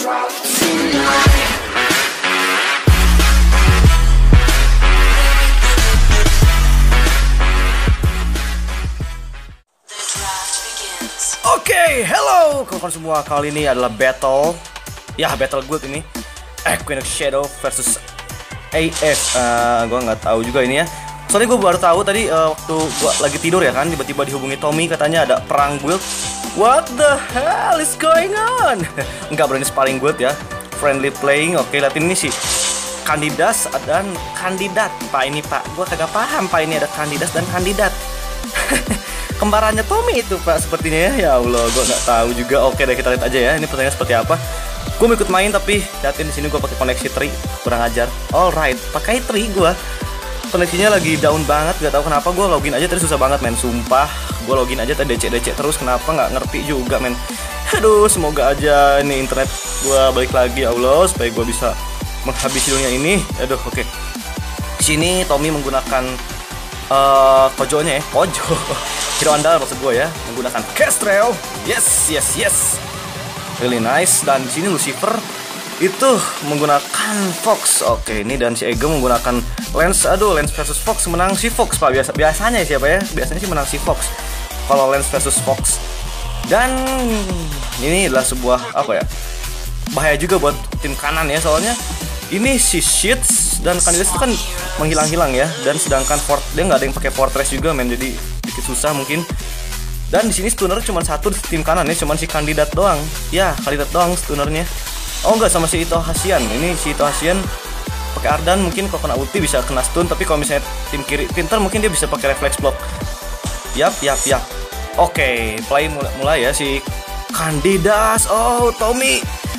Oke, hello kawan-kawan semua. Kali ini adalah battle. Ya, battle guild ini. Queen of Shadow versus AF. Gue nggak tahu juga ini ya. Soalnya gue baru tahu tadi waktu gue lagi tidur ya kan, tiba-tiba dihubungi Tommy, katanya ada perang guild. What the hell is going on? Enggak, berani sparring guild ya. Friendly playing. Oke, liatin ini sih. Kandidas dan kandidat. Pak ini Pak, gue kagak paham Pak, ini ada kandidas dan kandidat. Kembarannya Tommy itu Pak sepertinya ya. Ya Allah, gue nggak tahu juga. Oke deh, kita lihat aja ya. Ini pertandingan seperti apa. Gue mau ikut main tapi liatin di sini gue pakai koneksi tri, kurang ajar. Alright, pakai tri gue. Koneksinya lagi down banget, gak tahu kenapa. Gue login aja tadi susah banget men, sumpah. Gue login aja tadi DC terus, kenapa nggak ngerti juga men. Aduh, semoga aja ini internet gue balik lagi ya Allah, supaya gue bisa menghabisi dunia ini. Aduh, oke. Di sini Tommy menggunakan kojonya ya, kojo. Hero andal maksud gue ya, menggunakan Kestrel. Yes. Really nice. Dan di sini Lucifer itu menggunakan Fox. Oke, ini dan si Ego menggunakan Lance. Aduh, Lance versus Fox, menang si Fox Pak. Biasanya siapa ya? Biasanya sih menang si Fox kalau Lance versus Fox. Dan ini adalah sebuah apa ya, bahaya juga buat tim kanan ya, soalnya ini si Sheets dan kandidat itu kan menghilang-hilang ya. Dan sedangkan dia nggak ada yang pakai Fortress juga men, jadi sedikit susah mungkin. Dan di sini stunner cuma satu di tim kanan ya, cuma si kandidat doang. Ya, kandidat doang stunnernya. Oh enggak, sama si Ito Hasian. Ini si Ito Hasian pakai Ardan, mungkin kalau kena ulti bisa kena stun, tapi kalau misalnya tim kiri pintar mungkin dia bisa pakai reflex block. Yap. Oke, play mulai ya si kandidas. Oh, Tommy.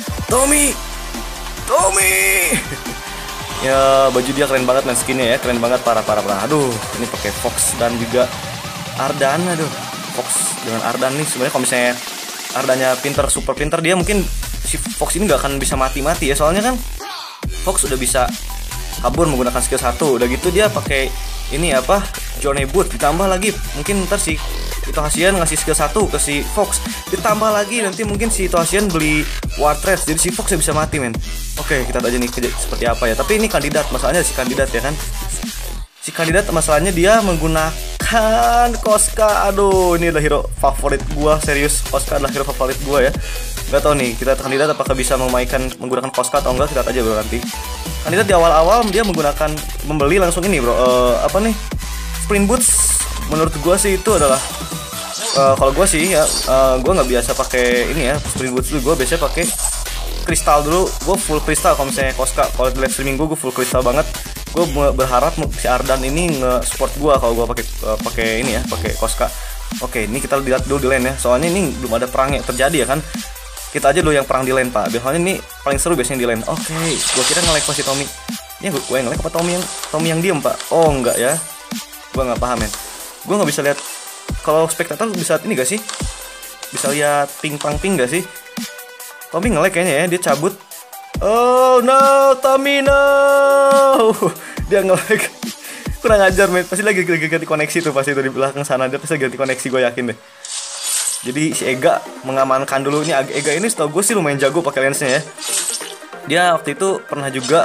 Ya, baju dia keren banget men, skinnya ya, keren banget, parah. Aduh, ini pakai Fox dan juga Ardan. Aduh, Fox dengan Ardan nih sebenarnya kalau misalnya Ardannya pinter, super pinter, dia mungkin si Fox ini nggak akan bisa mati ya, soalnya kan Fox udah bisa kabur menggunakan skill 1. Udah gitu dia pakai ini apa, Johnny Boot, ditambah lagi mungkin ntar si Ito Hasian ngasih skill 1 ke si Fox, ditambah lagi nanti mungkin si Ito Hasian beli War Threads, jadi si Fox bisa mati men. Oke, kita lihat aja nih seperti apa ya. Tapi ini kandidat, masalahnya si kandidat ya kan, si kandidat masalahnya dia menggunakan Koska. Aduh, ini adalah hero favorit gua, serius. Koska adalah hero favorit gua ya. Gak tau nih, kita kandidat apakah bisa menggunakan Koska atau enggak, kita lihat aja bro nanti. Kandidat di awal-awal dia membeli langsung ini bro, apa nih, Sprint Boots. Menurut gua sih itu adalah kalau gua sih ya, gua nggak biasa pakai ini ya, Sprint Boots dulu. Gua biasanya pakai kristal dulu. Gua full kristal kalau misalnya Koska. Kalau live streaming gua full kristal banget. Gue berharap si Ardan ini nge-support gue kalau gue pakai ini ya, pakai Koska. Oke, ini kita lihat dulu di lane ya, soalnya ini belum ada perang yang terjadi ya kan. Kita aja dulu yang perang di lane Pak, biasanya ini paling seru biasanya di lane. Oke, gue kira nge-like si Tommy. Ini gue yang nge-like apa Tommy yang diem Pak? Oh enggak ya, gue nggak paham men. Gue nggak bisa lihat, kalau spektator bisa ini gak sih? Bisa lihat ping gak sih? Tommy nge-like kayaknya ya, dia cabut. Oh no, Tommy no. Dia nge-lag. Kurang ajar men, pasti lagi ganti koneksi tuh, pasti itu di belakang sana dia pasti ganti koneksi, gue yakin deh. Jadi si Ega mengamankan dulu. Ini Ega ini setahu gue sih lumayan jago pakai lensnya ya. Dia waktu itu pernah juga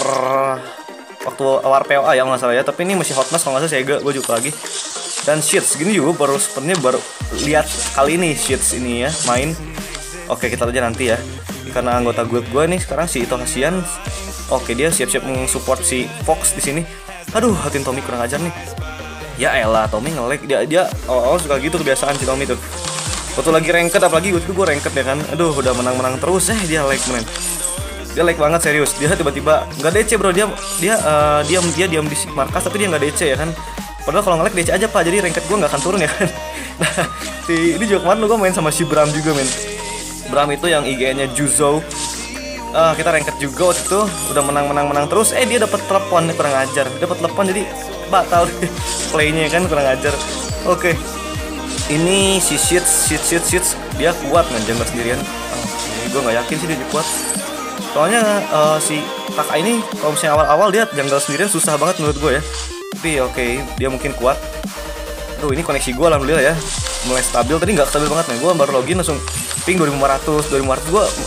waktu war POA ya nggak salah ya, tapi ini masih hotness kalau nggak salah si Ega, gue juga lagi. Dan Sheets gini juga baru lihat kali ini Sheets ini ya main. Oke, kita aja nanti ya. Karena anggota guild gue nih sekarang si Ito Hasian. Oke, dia siap-siap mensupport si Fox di sini. Aduh, hatin Tommy kurang ajar nih. Ya elah, Tommy nge-lag. Dia awal suka gitu, kebiasaan si Tommy tuh. Waktu lagi ranked, apalagi waktu itu gue ranked ya kan. Aduh, udah menang terus dia lag men. Dia lag banget serius. Dia tiba-tiba nggak DC bro. Dia diam di markas tapi dia nggak DC ya kan. Padahal kalau nge-lag DC aja Pak. Jadi ranked gue nggak akan turun ya kan. Nah, ini juga kemarin gue main sama si Bram juga men. Bram itu yang IG-nya Juzo. Kita ranked juga waktu itu, udah menang terus. Dia dapat telepon, kurang ajar. Dapat telepon jadi batal playnya kan, kurang ajar. Oke. Ini si Sheets dia kuat men, jungler sendirian. Gue nggak yakin sih dia kuat. Soalnya si kakak ini kalau misalnya awal-awal dia jungler sendirian susah banget menurut gue ya. Tapi oke, dia mungkin kuat. Tuh, ini koneksi gue alhamdulillah ya mulai stabil. Tadi nggak stabil banget nih, gue baru login langsung ping 2500 gue masuk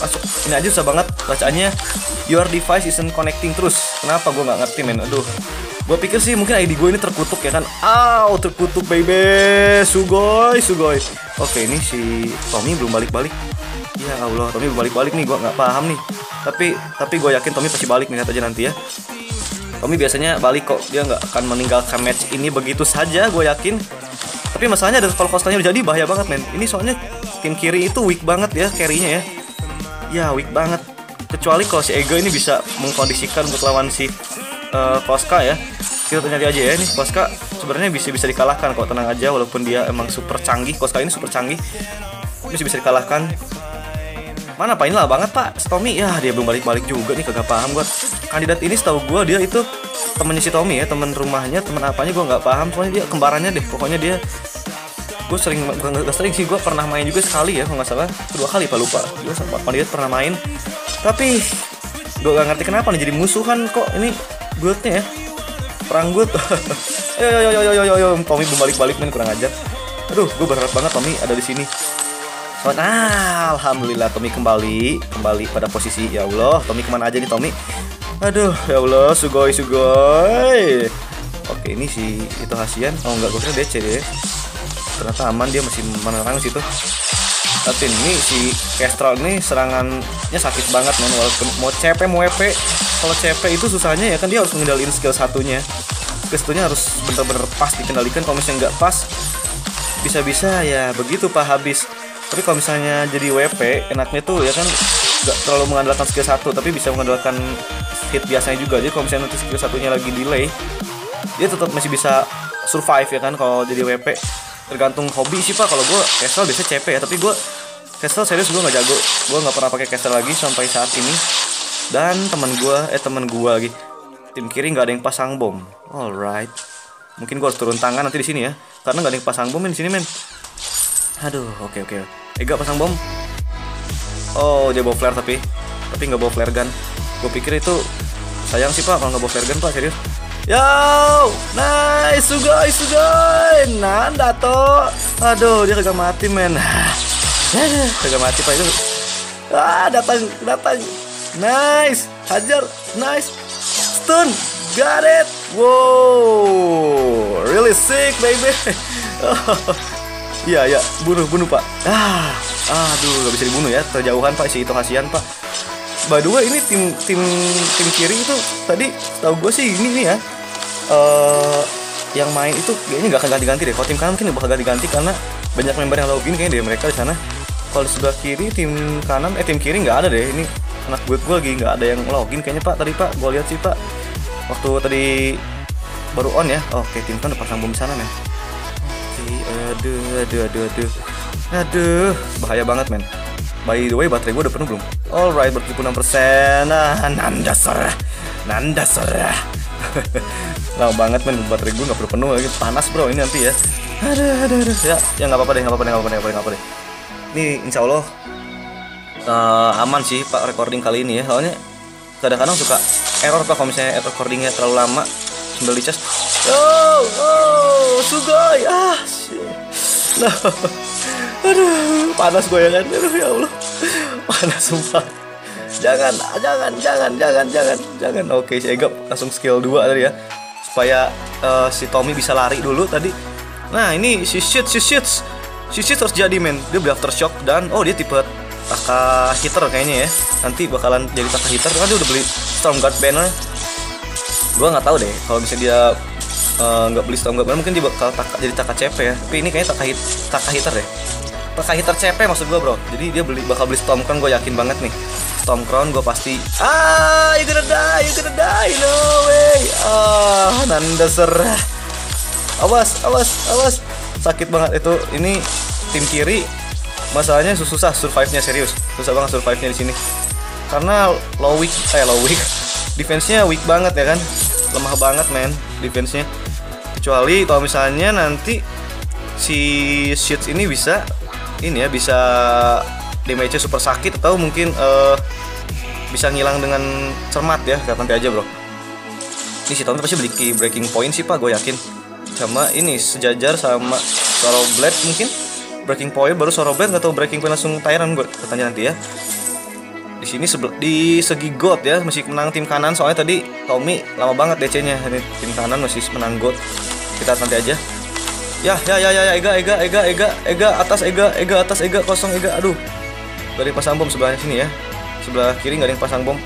Ini aja susah banget bacaannya. Your device isn't connecting terus. Kenapa gue nggak ngerti men? Aduh. Gue pikir sih mungkin ID gue ini terkutuk ya kan. Terkutuk baby. Sugoi. Oke, ini si Tommy belum balik-balik. Ya Allah, Tommy belum balik-balik nih. Gue nggak paham nih. Tapi gue yakin Tommy pasti balik nih, lihat aja nanti ya. Tommy biasanya balik kok. Dia nggak akan meninggalkan match ini begitu saja, gue yakin. Tapi masalahnya ada kalau Costanya udah jadi bahaya banget men. Ini soalnya tim kiri itu weak banget ya carry-nya ya. Ya weak banget. Kecuali kalau si Ego ini bisa mengkondisikan untuk lawan si Koska ya. Kita tanya aja ya, nih Koska sebenarnya bisa dikalahkan kok, tenang aja, walaupun dia emang super canggih. Koska ini super canggih, bisa dikalahkan. Mana apa inilah banget pak Tommy ya, dia belum balik juga nih, kagak paham gue. Kandidat ini setahu gue dia itu temennya si Tommy ya, temen rumahnya, temen apanya gue nggak paham, soalnya dia kembarannya deh. Pokoknya dia, gue gak sering sih, gue pernah main juga sekali ya kalau nggak salah, 2 kali pak, lupa. Gue sama kandidat pernah main, tapi gue gak ngerti kenapa nih jadi musuhan kok ini guildnya ya, perang guild. yo Tommy belum balik main, kurang ajar. Aduh, gue berharap banget Tommy ada di sini. Alhamdulillah Tommy kembali pada posisi. Ya Allah, Tommy kemana aja nih Tommy? Aduh, ya Allah, sugoi. Oke, ini si itu Hasian. Oh enggak, gue kira DC deh. Ternyata aman, dia masih menerang situ. Tapi ini si Kestrel ini serangannya sakit banget men. Walaupun mau CP mau WP, kalau CP itu susahnya ya kan dia harus mengendalikan skill satunya. Skill satunya harus bener-bener pas dikendalikan. Kalau misalnya nggak pas, bisa-bisa ya begitu pak, habis. Tapi kalau misalnya jadi WP, enaknya tuh ya kan nggak terlalu mengandalkan skill 1, tapi bisa mengandalkan hit biasanya juga. Jadi kalau misalnya nanti skill satunya lagi delay, dia tetap masih bisa survive ya kan kalau jadi WP. Tergantung hobi sih pak. Kalau gue Castle biasanya CP ya, tapi gue Castle serius gue nggak jago. Gue nggak pernah pakai Castle lagi sampai saat ini. Dan teman gue lagi tim kiri nggak ada yang pasang bom. Alright, mungkin gue harus turun tangan nanti di sini ya, karena nggak ada yang pasang bom di sini men. Aduh, oke. Ega pasang bom. Oh, dia bawa flare tapi nggak bawa flare gun. Gue pikir itu sayang sih pak kalau nggak bawa flare gun pak, serius. Yo, nice, sugoi. Nanda toh. Aduh, dia kagak mati men. Kagak mati pak itu. Datang. Nice, hajar, nice. Stun, got it. Wow, really sick baby. Iya, bunuh pak. Aduh, gak bisa dibunuh ya, terjauhan pak si itu Hasian pak. By the way, ini tim kiri itu tadi tahu gue sih ini ya, yang main itu kayaknya nggak akan ganti-ganti deh. Kalau tim kanan mungkin bakal ganti-ganti karena banyak member yang login kayaknya deh mereka di sana. Kalau di sebelah kiri tim kiri nggak ada deh. Ini anak gue lagi nggak ada yang login kayaknya pak. Tadi pak gue lihat sih pak, waktu tadi baru on ya. Oke, tim kan udah pasang bom di sana men. Aduh, bahaya banget men. By the way, baterai gue udah penuh belum? Alright, ber 76%. Nanda sorah. Lama banget men, baterai gue nggak penuh lagi. Panas bro ini nanti ya. Aduh. Ya nggak apa-apa deh. Ini insya Allah aman sih pak recording kali ini ya. Soalnya kadang-kadang suka error pak kalau misalnya recordingnya terlalu lama. Sambil dicas. Sugoi. Nah, aduh, panas gue ya kan. Aduh ya Allah, panas sumpah. Jangan. Oke, si Ega langsung skill 2 tadi ya, supaya si Tommy bisa lari dulu tadi. Nah ini si shit harus jadi men. Dia beli aftershock dan dia tipe Taka hitter kayaknya ya. Nanti bakalan jadi Taka hitter karena dia udah beli Stormguard banner. Gue nggak tahu deh kalau misalnya dia nggak beli Stormguard banner, mungkin dia bakal jadi Taka CP ya. Tapi ini kayaknya Taka hitter deh. Taka hitter CP maksud gue bro. Jadi dia bakal beli Stormcrown, gue yakin banget nih. Stormcrown gue pasti. You gonna die, no way. Nanda serah. Awas. Sakit banget itu. Ini tim kiri masalahnya susah survive-nya, serius. Susah banget survive-nya di sini. Karena low weak. Defense-nya weak banget ya kan. Lemah banget men defense-nya. Kecuali kalau misalnya nanti si Sheets ini bisa damage-nya super sakit, atau mungkin bisa ngilang dengan cermat ya. Lihat nanti aja bro. Ini si Tommy pasti beli breaking point sih pak, gue yakin. Sama ini sejajar sama Sorrow Blade mungkin. Breaking point baru Sorrow Blade, atau breaking point langsung Tyrant, gue tanya nanti ya. Di sini di segi gold ya masih menang tim kanan, soalnya tadi Tommy lama banget DC-nya. Ini tim kanan masih menang gold. Kita nanti aja. Ya, Ega atas Ega kosong Ega. Aduh. Gak ada yang pasang bom sebelah sini ya. Sebelah kiri gak ada yang pasang bom.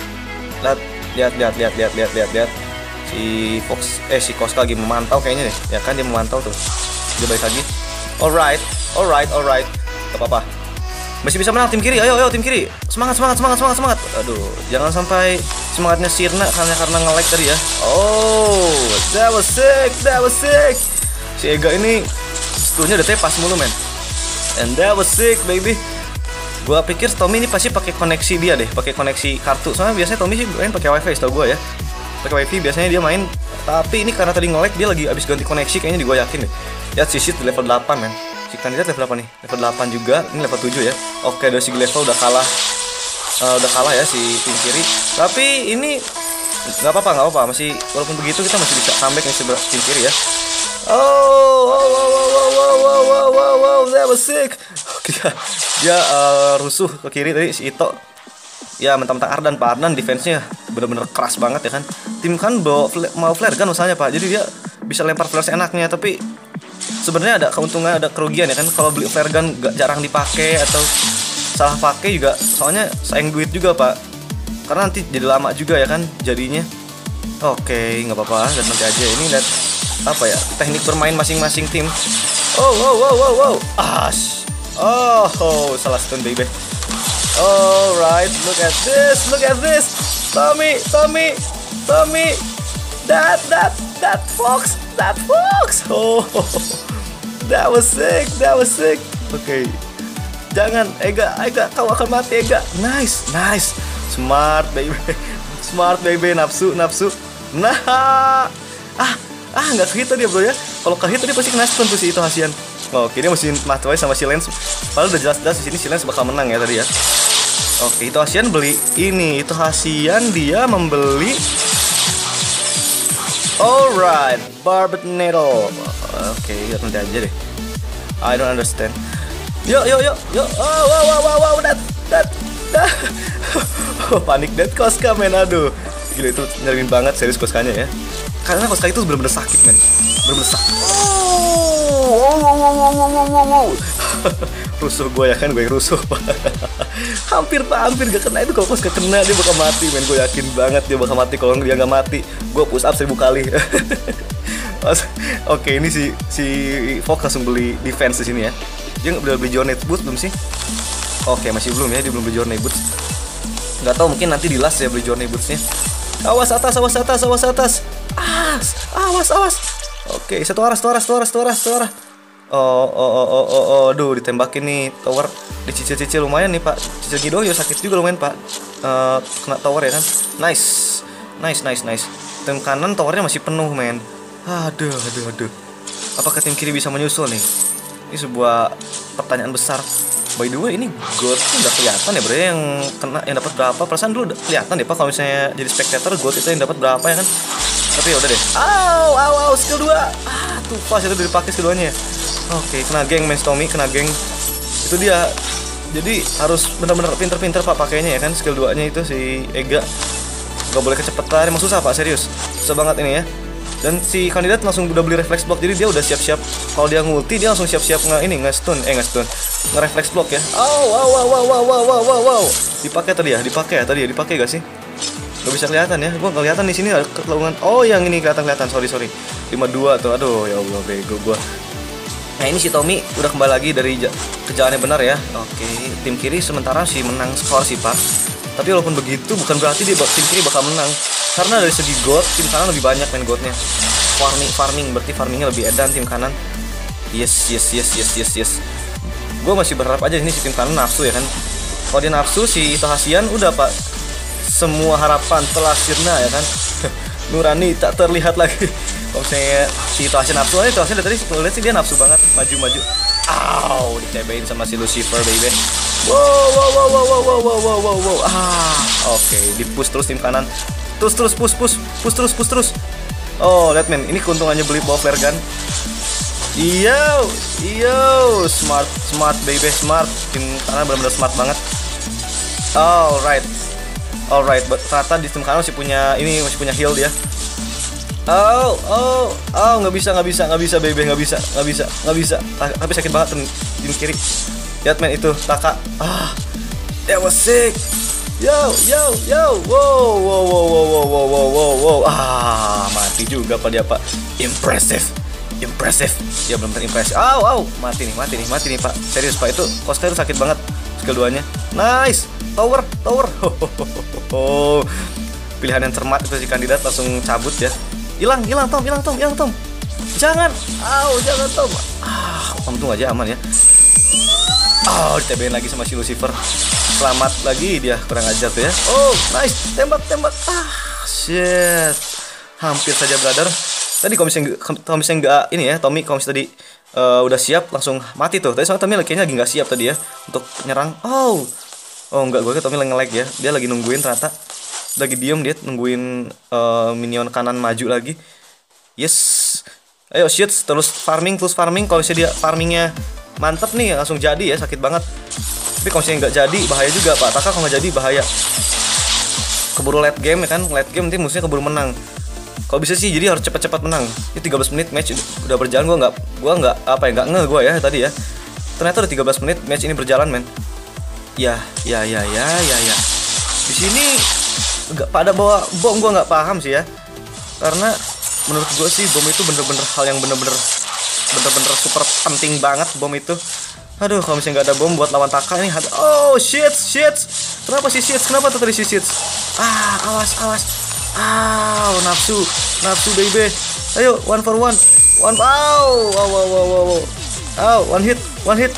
Lihat. Si Koska lagi memantau kayaknya deh. Ya kan dia memantau tuh. Dia balik lagi. Alright. Gak apa-apa. Masih bisa menang tim kiri. Ayo tim kiri. Semangat. Aduh, jangan sampai semangatnya sirna karena nge-lag tadi ya. Oh, that was sick. Si Ega ini stunnya udah tepas mulu men. And that was sick baby. Gua pikir Tommy ini pasti pakai koneksi dia deh, pakai koneksi kartu. Soalnya biasanya Tommy sih main pakai wifi, setahu gua ya. Pakai wifi biasanya dia main. Tapi ini karena tadi nge-lag dia lagi abis ganti koneksi kayaknya, gue yakin deh. Lihat si Sid di level 8 men. Si kandidat level berapa nih? Level 8 juga. Ini level 7 ya. Oke, dari segi level udah kalah ya si tim kiri. Tapi ini nggak apa-apa. Masih walaupun begitu kita masih bisa comeback nih sebelah tim kiri ya. Wow, that was sick. Dia rusuh ke kiri tadi si Ito. Ya mentang-mentang Ardan, Pak Ardan defense-nya bener-bener keras banget ya kan. Tim kan mau flare kan usahanya Pak. Jadi dia bisa lempar flare enaknya, tapi sebenarnya ada keuntungan, ada kerugian ya kan. Kalau beli flare gun jarang dipakai atau salah pakai juga, soalnya sayang duit juga Pak. Karena nanti jadi lama juga ya kan jadinya. Oke, nggak apa-apa, dan nanti aja ini lihat apa ya, teknik bermain masing-masing tim. Wow. Salah stun baby. Alright, look at this. Tommy. That fox. Oh, that was sick. Oke. Jangan, Ega, kau akan mati Ega. Nice. Smart baby, nafsu. Nah. Nggak kehit dia bro ya. Kalau kehit dia pasti kena stun tuh si itu Hasian. Oke, dia mesti mati sama si Lens. Padahal udah jelas-jelas di sini si Lens bakal menang ya tadi ya. Oke, itu Hasian beli ini. Itu Hasian dia membeli. Alright, Barbed Needle. Oke, nanti aja deh. I don't understand. Yuk. Wow, that. Panik dead Koska men, aduh. Gila itu nyermin banget serius Koskanya ya. Karena Koska itu bener-bener sakit men. Bener-bener sakit. Wow. Rusuh gue ya kan, gue rusuh. hampir gak kena itu. Kalau Koska kena dia bakal mati men. Gue yakin banget dia bakal mati. Kalau dia gak mati gue push up 1000 kali. Oke, ini si Fox langsung beli defense di sini ya. Dia udah beli Journey Boots belum sih? Oke, masih belum ya, dia belum beli Journey Boots. Nggak tahu, mungkin nanti di last ya beli Journey Bootsnya. Awas atas. Awas. Oke, satu arah. Aduh, ditembakin nih tower. Dicicil lumayan nih Pak. Cicil Gidoyo sakit juga lumayan Pak. Kena tower ya kan. Nice. Tim kanan towernya masih penuh men. Aduh. Apakah tim kiri bisa menyusul nih? Ini sebuah pertanyaan besar. By the way, ini gold udah kelihatan ya bro, yang dapat berapa? Perasaan dulu udah kelihatan deh Pak kalau misalnya jadi spectator gold itu yang dapat berapa ya kan. Tapi ya udah deh. Skill 2. Tuh pas itu udah dipakai skill 2-nya. Oke, kena geng men Tommy, kena geng. Itu dia. Jadi harus benar-benar pinter-pinter Pak pakainya ya kan, skill 2-nya itu si Ega. Gak boleh kecepetan, emang susah Pak, serius. Susah banget ini ya. Dan si kandidat langsung udah beli reflex block, jadi dia udah siap-siap. Kalau dia ngulti dia langsung siap-siap nge-stun, nge-reflex block ya. Wow. Dipakai gak sih? Gak bisa kelihatan ya. Gua nggak kelihatan di sini ada kelungan. Oh, yang ini kelihatan. Sorry. 52 tuh. Aduh, ya Allah bego gua. Nah, ini si Tommy udah kembali lagi dari ke jalannya benar ya. Oke, tim kiri sementara sih menang skor sih Pak. Tapi walaupun begitu bukan berarti tim kiri bakal menang. Karena dari segi gold, tim kanan lebih banyak main goldnya. Farming, berarti farmingnya lebih edan tim kanan. Yes. Gue masih berharap aja ini si tim kanan nafsu ya kan. Kalau dia nafsu, si Ito Hasian udah Pak. Semua harapan telah sirna ya kan. Nurani tak terlihat lagi. Kalau misalnya si Ito Hasian nafsu aja, Ito Hasian tadi lihat sih dia nafsu banget. Maju. Dicebain sama si Lucifer baby. Wow. Oke, di-push terus tim kanan. Terus push. Oh, lihat men, ini keuntungannya beli bawa flare gun. Iyo, smart baby, smart. Tim kanan benar-benar smart banget. Alright, alright. Ternyata di tim kanan masih punya ini, masih punya heal dia. Nggak bisa, baby, nggak bisa. Tapi sakit banget tim kiri. Lihat men itu Taka. That was sick. Yo. Wow. Mati juga pak dia pak. Impressive. Ya benar-benar impressive. Mati nih pak. Serius pak, itu Koska itu sakit banget skill 2-nya. Nice. Tower. Pilihan yang cermat itu si kandidat langsung cabut ya. Hilang Tom. Jangan Tom. Untung aja aman ya. Ditebain lagi sama si Lucifer. Selamat lagi dia, kurang ajar tuh ya. Nice. Tembak. Shit. Hampir saja brother. Tadi kalau misalnya nggak ini ya, Tommy kalau misalnya tadi udah siap langsung mati tuh. Tadi soalnya Tommy kayaknya lagi nggak siap tadi ya untuk nyerang. Enggak, gue Tommy lagi nge-lag ya. Dia lagi nungguin ternyata. Lagi diem dia nungguin minion kanan maju lagi. Yes. Ayo shit, terus farming. Kalau misalnya dia farmingnya mantep nih langsung jadi ya, sakit banget. Tapi kalau misalnya nggak jadi bahaya juga pak. Taka kalau nggak jadi bahaya. Keburu late game ya kan. Late game nanti musuhnya keburu menang. Kalau bisa sih jadi harus cepat-cepat menang. Ini 13 menit match udah berjalan. Gua nggak nge gue ya tadi ya. Ternyata udah 13 menit match ini berjalan men. Ya. Di sini nggak pada bawa bom, gue nggak paham sih ya. Karena menurut gue sih bom itu bener-bener hal yang bener-bener super penting banget bom itu. Aduh, kalau misalnya nggak ada bom buat lawan Taka ini. Shit. Kenapa sih shit? Kenapa tuh tadi si shit? Awas. Nafsu baby. Ayo, 1 for 1. Wow. One hit.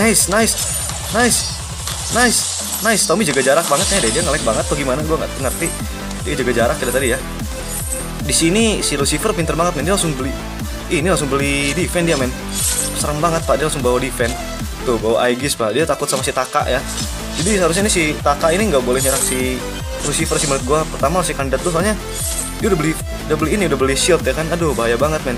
Nice. Tommy jaga jarak banget ya, dia nge-lag banget tuh gimana gua nggak ngerti. Dia jaga jarak dari tadi ya. Di sini si Lucifer pinter banget men, dia langsung beli defense dia men. Serem banget pak, dia langsung bawa defense. Tuh bawa Aegis pak, dia takut sama si Taka ya. Jadi seharusnya nih si Taka ini nggak boleh nyerang si Lucifer sih menurut gua. Pertama si kandidat tuh soalnya dia udah beli shield ya kan. Aduh bahaya banget men.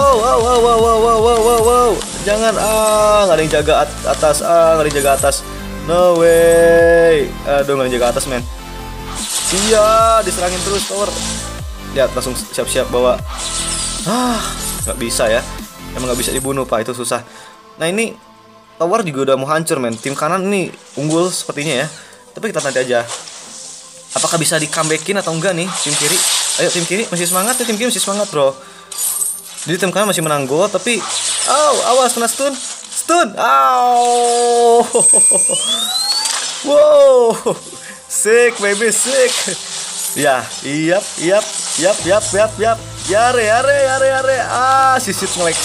Jangan nggak ada yang jaga atas. No way. Aduh nggak ada yang jaga atas men. Iya diserangin terus tower. Lihat langsung siap-siap bawa. Nggak bisa ya. Emang nggak bisa dibunuh pak, itu susah. Nah ini tower juga udah mau hancur men. Tim kanan ini unggul sepertinya ya. Tapi kita nanti aja. Apakah bisa di comebackin atau enggak nih tim kiri? Ayo tim kiri masih semangat ya, tim kiri masih semangat bro. Jadi tim kanan masih menang gol tapi awas kena stun. Wow. Sick baby sick. Ya, yap. Yare. Sisit nge-lag.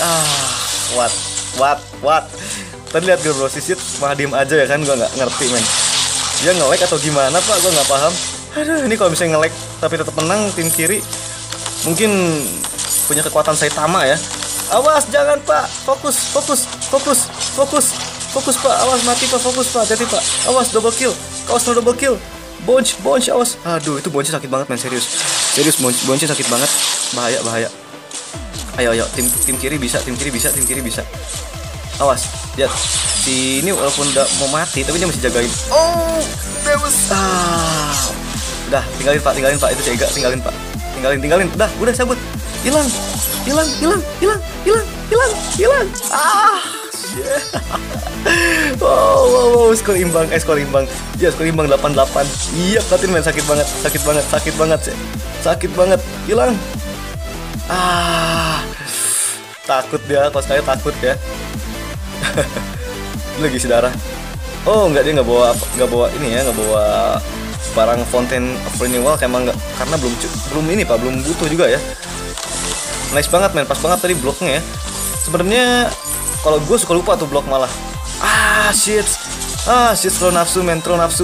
What? Tadi lihat gue bro, Sisit malah diem aja ya kan, gue nggak ngerti men. Dia nge-lag atau gimana pak, gue nggak paham. Aduh, ini kalau misalnya nge-lag tapi tetap menang tim kiri, mungkin punya kekuatan Saitama ya. Awas jangan pak, fokus pak, awas mati pak, fokus pak, hati pak, awas double kill, bonch, awas. Aduh itu bonch sakit banget men, serius bonch sakit banget, bahaya. Ayo tim kiri bisa, awas, lihat si ini walaupun udah mau mati tapi dia masih jagain. Udah tinggalin pak, itu Cega, tinggalin pak, udah cabut, hilang. Wow, skor imbang. Ya, skor imbang 8-8. Iya, Platin men sakit banget. Hilang. Takut dia, pas kayak takut ya. Lagi saudara. Enggak, dia nggak bawa ini ya, nggak bawa barang Fountain of Renewal karena belum butuh juga ya. Nice banget men, pas banget tadi bloknya ya. Sebenarnya kalau gue suka lupa tuh blok malah. Shit, throw nafsu men, throw nafsu.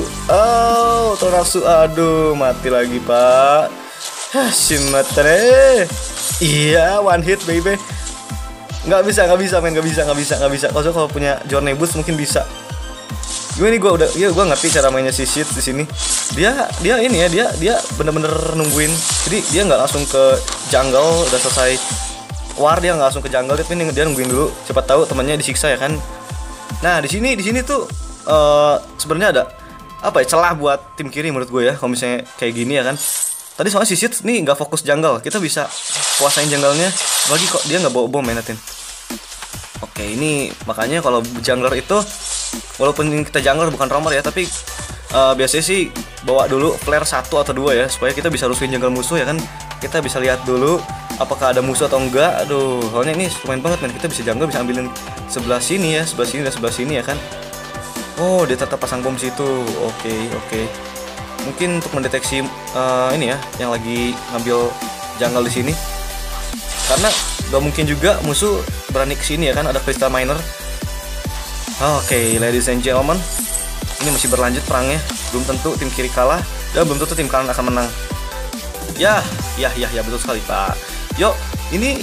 Aduh mati lagi pak. Shimatre. Iya, one hit baby. Nggak bisa men. Kalau punya Journey Boost mungkin bisa. Gue ngerti cara mainnya si Shit di sini. Dia ini ya, dia bener-bener nungguin. Jadi dia nggak langsung ke jungle, udah selesai war dia nggak langsung ke jungle, tapi dia nungguin dulu. Cepat tahu temannya disiksa ya kan. Nah di sini tuh sebenarnya apa ya, celah buat tim kiri menurut gue ya kalau misalnya kayak gini ya kan. Tadi soalnya si Sid nih nggak fokus jungle, kita bisa kuasain jungle-nya. Lagi kok dia nggak bawa bom Menatin. Oke, ini makanya kalau jungler itu walaupun kita jungler bukan roamer ya, tapi biasanya sih bawa dulu flare 1 atau 2 ya, supaya kita bisa rusuhin jungle musuh ya kan. Kita bisa lihat dulu apakah ada musuh atau enggak. Aduh, soalnya ini lumayan banget men, kita bisa jungle, bisa ambilin sebelah sini ya, sebelah sini dan sebelah sini ya kan. Oh, dia tetap pasang bom situ. Oke. Mungkin untuk mendeteksi ini ya, yang lagi ngambil jungle di sini. Karena gak mungkin juga musuh berani kesini ya kan, ada crystal miner. Oke, ladies and gentlemen, ini masih berlanjut perangnya. Belum tentu tim kiri kalah dan belum tentu tim kanan akan menang. Ya, betul sekali Pak. Yuk, ini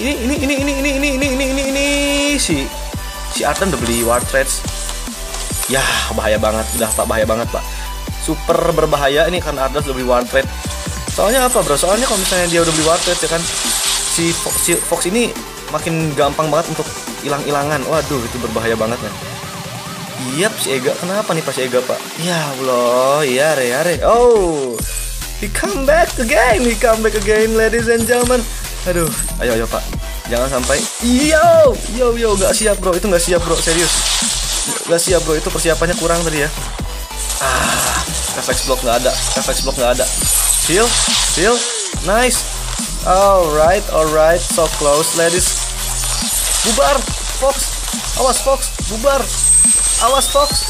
si Ardan udah beli War Threads. Ya, bahaya banget, udah Pak, bahaya banget Pak. Super berbahaya ini karena Ardan udah beli War Thread. Soalnya apa bro? Soalnya kalau misalnya dia udah beli War Thread ya kan, si Fox ini makin gampang banget untuk hilang-hilangan. Waduh, itu berbahaya banget kan. Yap, si Ega. Kenapa nih pas si Ega Pak? Ya Allah, ya re. Oh, he come back again, ladies and gentlemen. Aduh, ayo Pak, jangan sampai. Yo, nggak siap bro, itu nggak siap bro, serius. Nggak siap bro, itu persiapannya kurang tadi ya. Reflex block nggak ada. Heal, nice. Alright, so close, ladies. Bubar, Fox. Awas Fox, bubar. Awas Fox.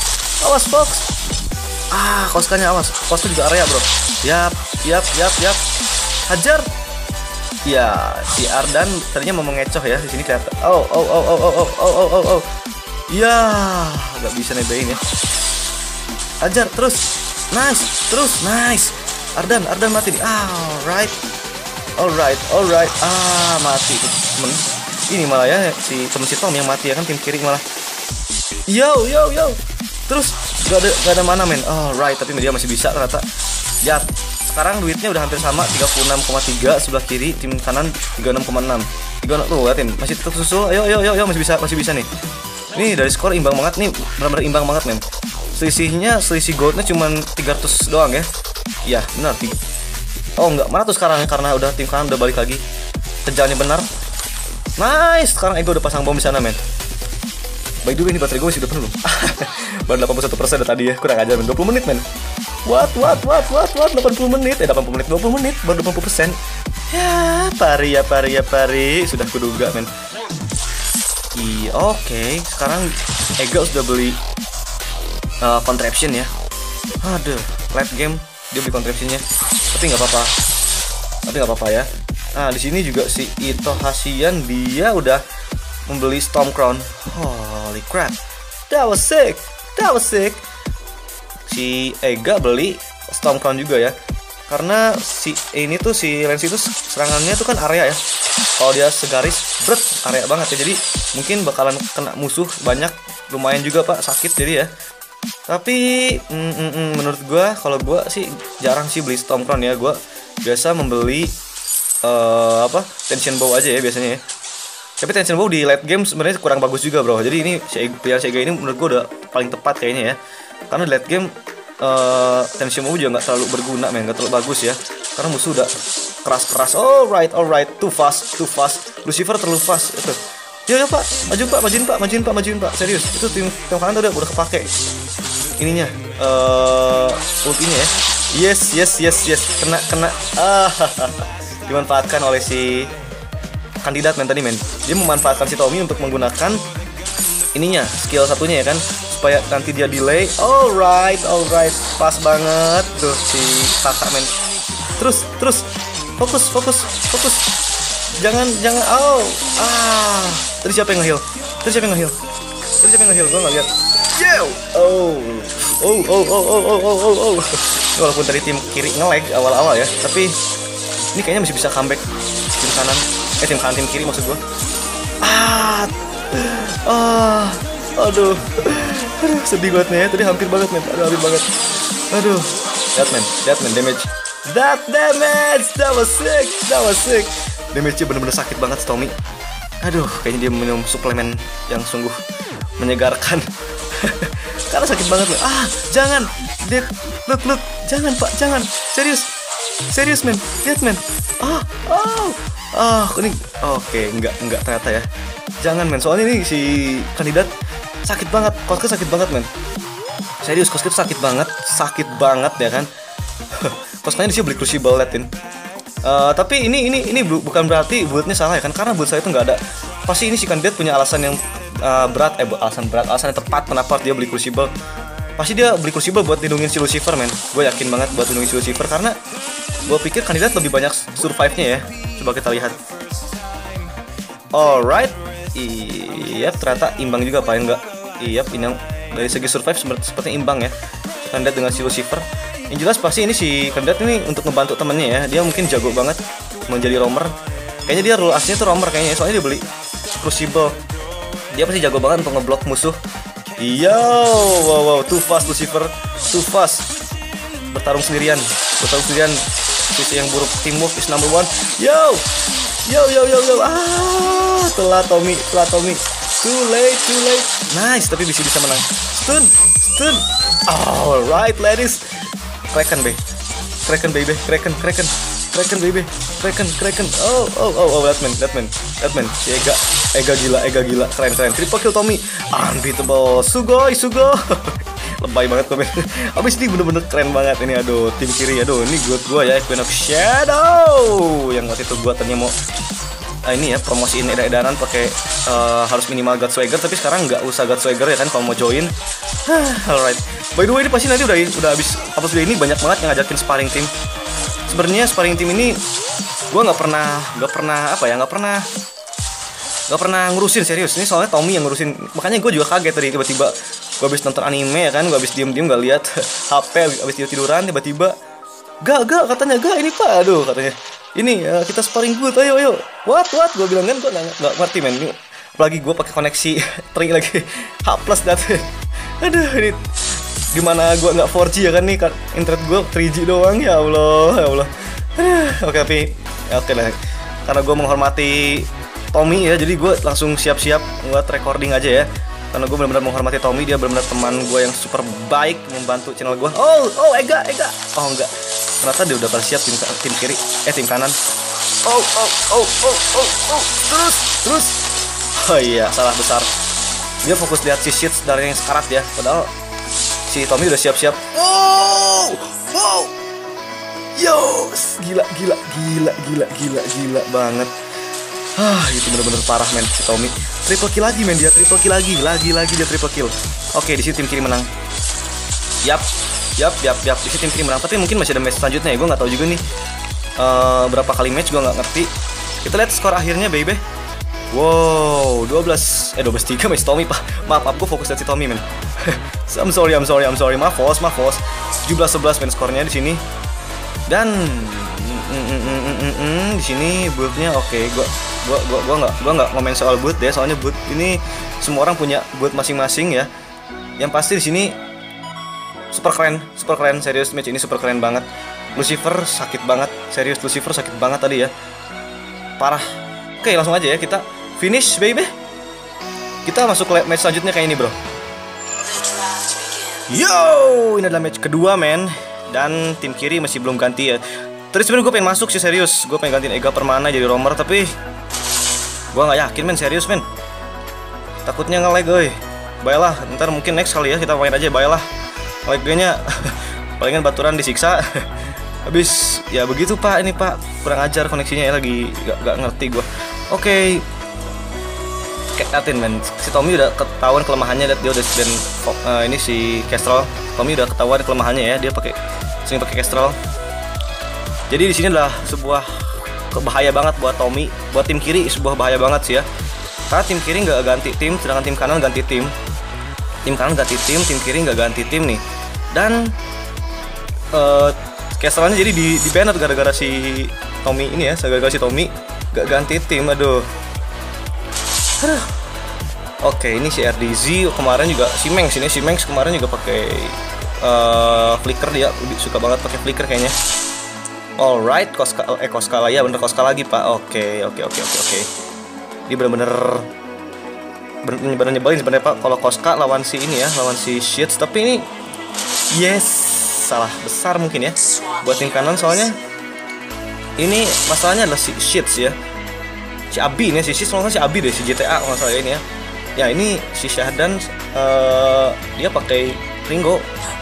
Koskanya awas. Kosku juga area, bro. Yap. Hajar. Ya, si Ardan tadinya mau mengecoh ya di sini kelihatan. Oh. Ya, nggak bisa nebein ya. Hajar terus. Nice. Ardan mati nih. Alright. Mati temen. Ini malah ya si temen si Tom yang mati ya kan, tim kiri malah. Yo. Terus gak ada mana men. Alright, tapi dia masih bisa ternyata. Ya, sekarang duitnya udah hampir sama, 36,3 sebelah kiri, tim kanan 36,6. Tuh liatin, masih tetap susul. Ayo, masih bisa nih. Nih dari skor imbang banget nih, benar-benar imbang banget men. Selisih goldnya cuma 300 doang ya. Iya, benar. Oh enggak, 400 sekarang karena udah tim kanan udah balik lagi. Kejarnya benar. Nice, sekarang Ego udah pasang bom di sana men. By the way, ini baterai gue masih udah penuh. Baru 81% tadi ya, kurang ajar men. 20 menit men. What 80 menit, 80 menit 20 menit baru 20%. Ya, pari. Sudah kuduga men. Oke. Sekarang Ego sudah beli contraption ya. Aduh, late game dia beli contraptionnya. Tapi nggak apa-apa ya. Nah, di sini juga si Ito Hasian dia udah membeli Storm Crown. Holy crap. That was sick. Si Ega beli Storm Crown juga ya. Karena si Lance itu serangannya tuh kan area ya. Kalau dia segaris, area banget ya. Jadi mungkin bakalan kena musuh banyak, lumayan juga Pak, sakit jadi ya. Tapi menurut gue, kalau gue sih jarang sih beli Storm Crown ya. Gue biasa membeli tension bow aja ya biasanya ya. Tapi tension bow di late game sebenarnya kurang bagus juga bro. Jadi ini pilihan Sega ini menurut gue udah paling tepat kayaknya ya. Karena di late game tension bow juga nggak terlalu berguna men, nggak terlalu bagus ya. Karena musuh udah keras. Alright, too fast. Lucifer terlalu fast itu. Ya Pak, majuin Pak, serius. Itu tim kanan udah kepake ininya, ultinya ya. Yes. Kena. Dimanfaatkan oleh si kandidat men tadi men. Dia memanfaatkan si Tommy untuk menggunakan ininya, skill satunya ya kan, supaya nanti dia delay. Alright, pas banget tuh si kakak men. Terus, fokus. Jangan. Tadi siapa yang nge-heal? Gue nggak lihat. Walaupun tadi tim kiri nge-lag awal-awal ya, tapi ini kayaknya masih bisa comeback tim kanan. Tim kiri maksud gue. Aduh, sedih banget nih ya. Tadi hampir banget men. Aduh, that man damage. That was sick. Damage-nya bener-bener sakit banget Tommy. Aduh, kayaknya dia minum suplemen yang sungguh menyegarkan. Karena sakit banget loh. Jangan. Lihat, look, jangan Pak, jangan. Serius men, lihat men. Ini oke, enggak ternyata ya. Jangan men, soalnya ini si kandidat sakit banget, Koske sakit banget men. Serius, Koske sakit banget ya kan. Koskenya di sini beli Crucible Latin. Tapi ini bukan berarti buatnya salah ya kan, karena buat saya itu nggak ada. Pasti ini si kandidat punya alasan yang alasan yang tepat kenapa dia beli Crucible. Pasti dia beli Crucible buat lindungin si Lucifer men. Gue yakin banget buat lindungin si Lucifer, karena gue pikir kandidat lebih banyak survive-nya ya. Coba kita lihat. Alright. Iya, ternyata imbang juga apa enggak? Iya, ini dari segi survive sepertinya imbang ya. Kandidat dengan si Lucifer. Yang jelas pasti ini si kandidat ini untuk ngebantu temennya ya. Dia mungkin jago banget menjadi roamer. Kayaknya dia role aslinya tuh roamer kayaknya, soalnya dia beli Crucible. Dia pasti jago banget untuk ngeblok musuh. Wow, too fast Lucifer, too fast. Bertarung sendirian. Sisi yang buruk, teamwork is number one. Yo. Telat Tommy. Too late. Nice, tapi bisa menang. Stun. Alright, ladies. Kraken baby. Oh, that man. Si Ega gila. Keren. Triple kill Tommy. Unbeatable. Sugoi. Lebay banget komen. Abis ini bener-bener keren banget ini. Aduh, tim kiri. Aduh, ini gua ya, Queen of Shadow. Yang waktu itu gua tadinya mau ini ya, promosiin edaran pakai harus minimal God Swagger, tapi sekarang nggak usah God Swagger ya kan kalau mau join. Alright. By the way, ini pasti nanti udah habis upload video ini banyak banget yang ngajakin sparring team. Sebenarnya sparring team ini gua nggak pernah ngurusin serius. Ini soalnya Tommy yang ngurusin. Makanya gue juga kaget tadi tiba-tiba gue habis nonton anime ya kan, gue habis diem gak lihat HP, habis tiduran tiba-tiba gak katanya ini Pak, aduh katanya ini kita sparring good, ayo what gue bilang kan, gue nggak ngerti men. Apalagi gue pakai koneksi tri lagi H+ dat. Aduh, ini gimana gue nggak 4G ya kan nih, internet gue 3G doang, ya Allah. Oke, tapi oke lah, karena gue menghormati Tommy ya, jadi gue langsung siap-siap buat recording aja ya. Karena gue benar-benar menghormati Tommy, dia benar-benar teman gue yang super baik, membantu channel gue. Oh, Ega. Oh enggak, ternyata dia udah bersiap tim kiri, tim kanan. Terus. Oh iya, salah besar. Dia fokus lihat si shit dari yang sekarat ya, padahal si Tommy udah siap-siap. Wow. Yo, gila banget. Itu bener-bener parah men si Tommy. Triple kill lagi men, dia triple kill lagi dia triple kill. Oke, di sini tim kiri menang. Yap. Di sini tim kiri menang. Tapi mungkin masih ada match selanjutnya ya, gue nggak tahu juga nih berapa kali match, gue nggak ngerti. Kita lihat skor akhirnya baby. Wow, 12-3 match Tommy pak. Maaf, gue fokus lihat si Tommy men. I'm sorry. Maaf, 17-11 men skornya di sini. Dan di sini build-nya oke. Gua nggak ngomong soal build ya, soalnya build ini semua orang punya build masing-masing ya. Yang pasti di sini super keren serius, match ini super keren banget. Lucifer sakit banget tadi ya, parah. Oke, langsung aja ya kita finish baby. Kita masuk ke match selanjutnya kayak ini bro. Yo, ini adalah match kedua men, dan tim kiri masih belum ganti ya. Terus sebenernya gue pengen masuk sih serius, gue pengen gantiin Ega Permana jadi roamer, tapi gue nggak yakin men, serius men. Takutnya nge-lag baiklah, ntar mungkin next kali ya kita main aja, baiklah. Lag-nya palingan baturan disiksa. Habis ya begitu pak, ini pak kurang ajar koneksinya ya, lagi gak ngerti gue. Oke. Liatin men, si Tommy udah ketahuan kelemahannya, dia udah ini si Kestrel. Tommy udah ketahuan kelemahannya ya, dia sering pakai Kestrel. Jadi di sini adalah sebuah bahaya banget buat Tommy, buat tim kiri sebuah bahaya banget sih ya. Karena tim kiri nggak ganti tim, sedangkan tim kanan ganti tim. Tim kanan ganti tim kiri nggak ganti tim nih. Dan Kestrelnya jadi di banned gara-gara si Tommy ini ya, gara-gara si Tommy nggak ganti tim, aduh. Oke, ini si RDZ kemarin juga, si Mengs kemarin juga pakai flicker, dia suka banget pakai flicker kayaknya. Alright, Koskala ya, bener Koskala lagi pak. Oke. Ini bener-bener bener nyebelin sebenarnya Pak kalau Koska lawan si ini ya, lawan si Sheets. Tapi ini yes, salah besar mungkin ya buat tim kanan, soalnya ini masalahnya adalah si Sheets ya. Si Abi ini, si Sheets kalau nggak si Abi deh, si GTA kalau nggak salah ini ya. Ya ini si Syahdan dia pakai Ringo.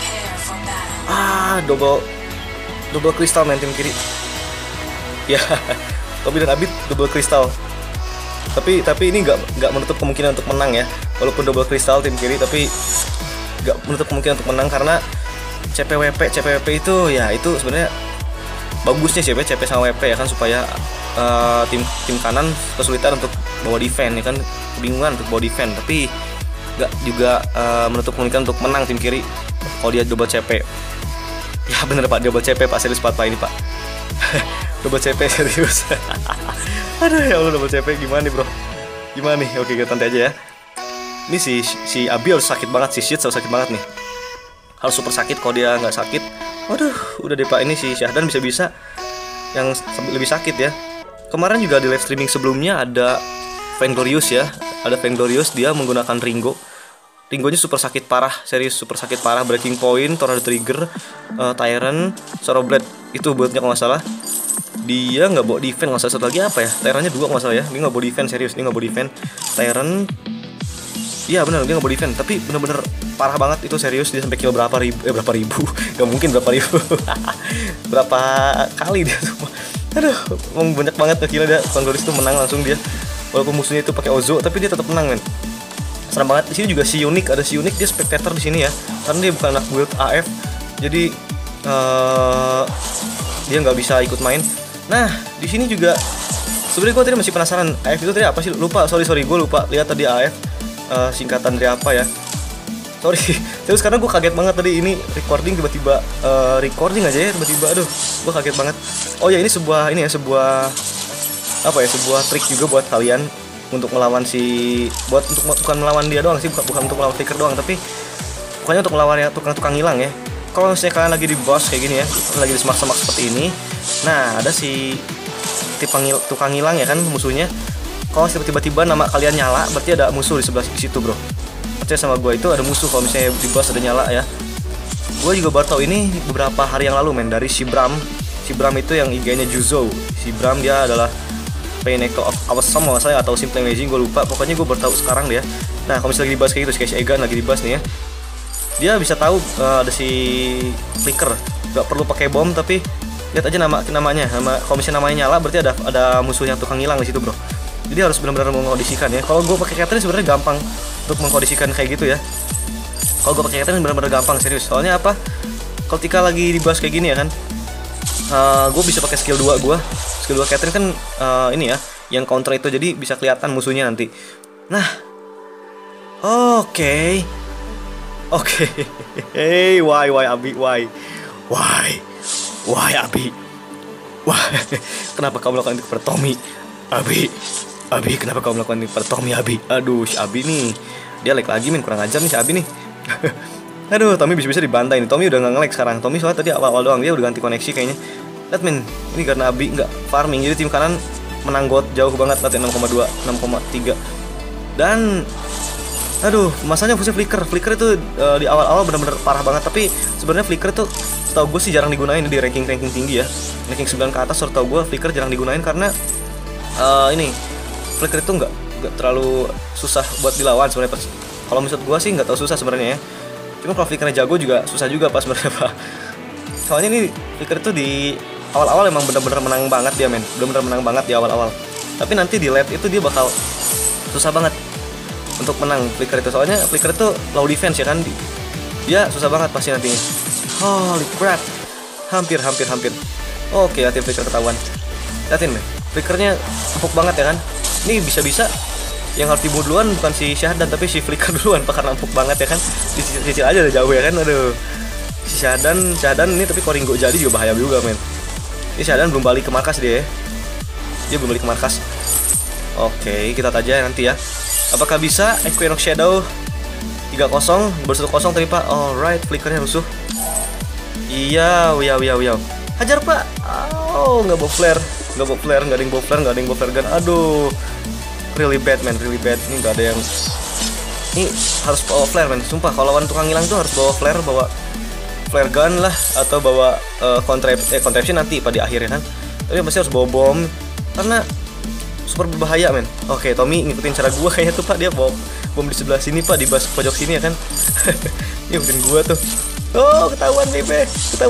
Double kristal main tim kiri. Ya, Tobi dan Abi double kristal. Tapi ini nggak menutup kemungkinan untuk menang ya. Walaupun double kristal tim kiri, tapi nggak menutup kemungkinan untuk menang karena CPWP itu ya itu sebenarnya bagusnya sih CP sama WP ya kan, supaya tim kanan kesulitan untuk bawa defense ya kan, kebingungan untuk bawa defense, tapi nggak juga menutup kemungkinan untuk menang tim kiri kalau dia double CP. Ya bener Pak, double CP Pak, serius Pak ini Pak. Double CP serius. Aduh ya Allah, double CP gimana nih bro? Gimana nih? Oke kita nanti aja ya. Ini si Abi harus sakit banget, si Sheets harus sakit banget nih. Harus super sakit, kalau dia nggak sakit, waduh udah deh Pak, ini si Syahdan bisa yang lebih sakit ya. Kemarin juga di live streaming sebelumnya ada Vainglorious ya, ada Vainglorious, dia menggunakan Ringonya super sakit parah, serius super sakit parah. Breaking Point, Tornado Trigger, Tyrant, Sorrow Blade itu buatnya kalau nggak salah. Dia nggak bawa defense, nggak salah. Satu lagi apa ya, Tyrantnya 2 kalau nggak salah ya. Dia nggak bawa defense, serius dia nggak bawa defense. Tyrant, iya benar dia nggak bawa defense, tapi bener-bener parah banget itu, serius. Dia sampai kill berapa ribu nggak mungkin berapa ribu. Berapa kali dia tuh, aduh banyak banget kira dia. Vainglorious itu menang langsung dia, walaupun musuhnya itu pakai Ozo tapi dia tetap menang men. Serem banget. Di sini juga si Unik, ada si Unik, dia spectator di sini ya, karena dia bukan anak build AF, jadi dia nggak bisa ikut main. Nah di sini juga sebenarnya gue tadi masih penasaran AF itu tadi apa sih, lupa, sorry gue lupa lihat tadi AF singkatan dari apa ya, sorry. Terus karena gue kaget banget tadi ini recording tiba-tiba recording aja ya tiba-tiba, aduh gue kaget banget. Oh ya ini sebuah apa ya, sebuah trik juga buat kalian untuk melawan bukan melawan dia doang sih, bukan untuk melawan Flicker doang, tapi pokoknya untuk melawan ya tukang hilang ya. Kalau misalnya kalian lagi di boss kayak gini ya, lagi di semak-semak seperti ini, nah ada si tukang hilang ya kan musuhnya. Kalau tiba-tiba nama kalian nyala, berarti ada musuh di sebelah situ bro. Percaya sama gue, itu ada musuh kalau misalnya di boss ada nyala ya. Gue juga baru tahu ini beberapa hari yang lalu men, dari si Bram itu yang IG-nya Juzo. Si Bram dia adalah Pinnacle of Awesome kalau saya, atau Simple Amazing, gue lupa. Pokoknya gue baru tahu sekarang dia. Nah kalau misalnya lagi dibahas kayak gitu, kayak si Egan lagi dibahas nih ya, dia bisa tahu ada si Flicker, gak perlu pakai bom, tapi lihat aja namanya. Kalau misalnya namanya nyala, berarti ada musuh yang tukang hilang di situ bro. Jadi harus benar-benar mengkondisikan ya. Kalau gue pakai Catherine sebenarnya gampang untuk mengkondisikan kayak gitu ya. Kalau gue pakai Catherine benar-benar gampang, serius. Soalnya apa? Ketika lagi dibahas kayak gini ya kan, gue bisa pakai skill 2 gue. Skill 2 Catherine kan ini ya, yang counter itu, jadi bisa kelihatan musuhnya nanti. Nah, oke. Hey, why Abi, why Abi, kenapa kamu melakukan itu kepada Tommy, Abi, kenapa kamu melakukan itu kepada Tommy, Abi? Aduh, si Abi nih, dia lag lagi men, kurang ajar nih si Abi nih. Aduh, Tommy bisa dibantai nih. Tommy udah nggak nge-lag sekarang. Tommy soalnya tadi awal-awal doang, dia udah ganti koneksi kayaknya. Lihat men, ini karena Abi nggak farming, jadi tim kanan menang got jauh banget, lihat 6,2, 6,3. Dan aduh, masalahnya fungsi Flicker itu di awal-awal benar-benar parah banget. Tapi sebenarnya Flicker itu setahu gue sih jarang digunain di ranking tinggi ya. Ranking 9 ke atas setahu gue Flicker jarang digunain karena ini Flicker itu nggak terlalu susah buat dilawan sebenarnya. Kalau menurut gue sih nggak terlalu susah sebenarnya ya. Cuma kalau Flickernya jago juga susah juga pas sebenarnya Pak. Soalnya ini Flicker itu di awal-awal emang benar-benar menang banget dia men, benar-benar menang banget di awal-awal. Tapi nanti di late itu dia bakal susah banget untuk menang Flicker itu. Soalnya Flicker itu low defense ya kan, dia susah banget pasti nantinya. Holy crap, hampir. Oke, hati Flicker ketahuan. Liatin men, Flickernya empuk banget ya kan. Ini bisa-bisa yang harus dibunuh duluan bukan si Syahdan tapi si Flicker duluan Pak, karena empuk banget ya kan. Cicil aja udah jauh ya kan. Aduh, si Syahdan ini tapi kalau Ringo jadi juga bahaya juga men. Ini Syahdan belum balik ke markas dia belum balik ke markas. Oke, kita aja nanti ya. Apakah bisa Equinox Shadow 3-0 ber-1-0 tadi Pak? Alright, Flickernya rusuh. Iya. Hajar Pak. Oh, nggak bawa flare, nggak ada yang bawa flare, nggak ada yang bawa flare gun. Aduh, really bad man, ini nggak ada yang, nggak ada yang bawa flare, nggak ada yang bawa flare gun. Aduh, really bad, man, really bad. Ini nggak ada yang bawa flare, nggak ada yang bawa flare gun. Aduh, really bad, man, really bad. Ini nggak ada yang bawa flare, nggak ada yang bawa flare gun. Aduh, really bad, man, really bad. Ini harus bawa flare men, sumpah kalau lawan tukang hilang tuh harus bawa flare gun lah, atau bawa contraption nanti pada akhirnya kan. Tapi pasti harus bawa bom karena super berbahaya men. Oke, Tommy ngikutin cara gua kayaknya tuh Pak, dia bawa bom di sebelah sini Pak, di pojok sini ya kan. Ngikutin gua tuh. Oh, ketahuan Bebe.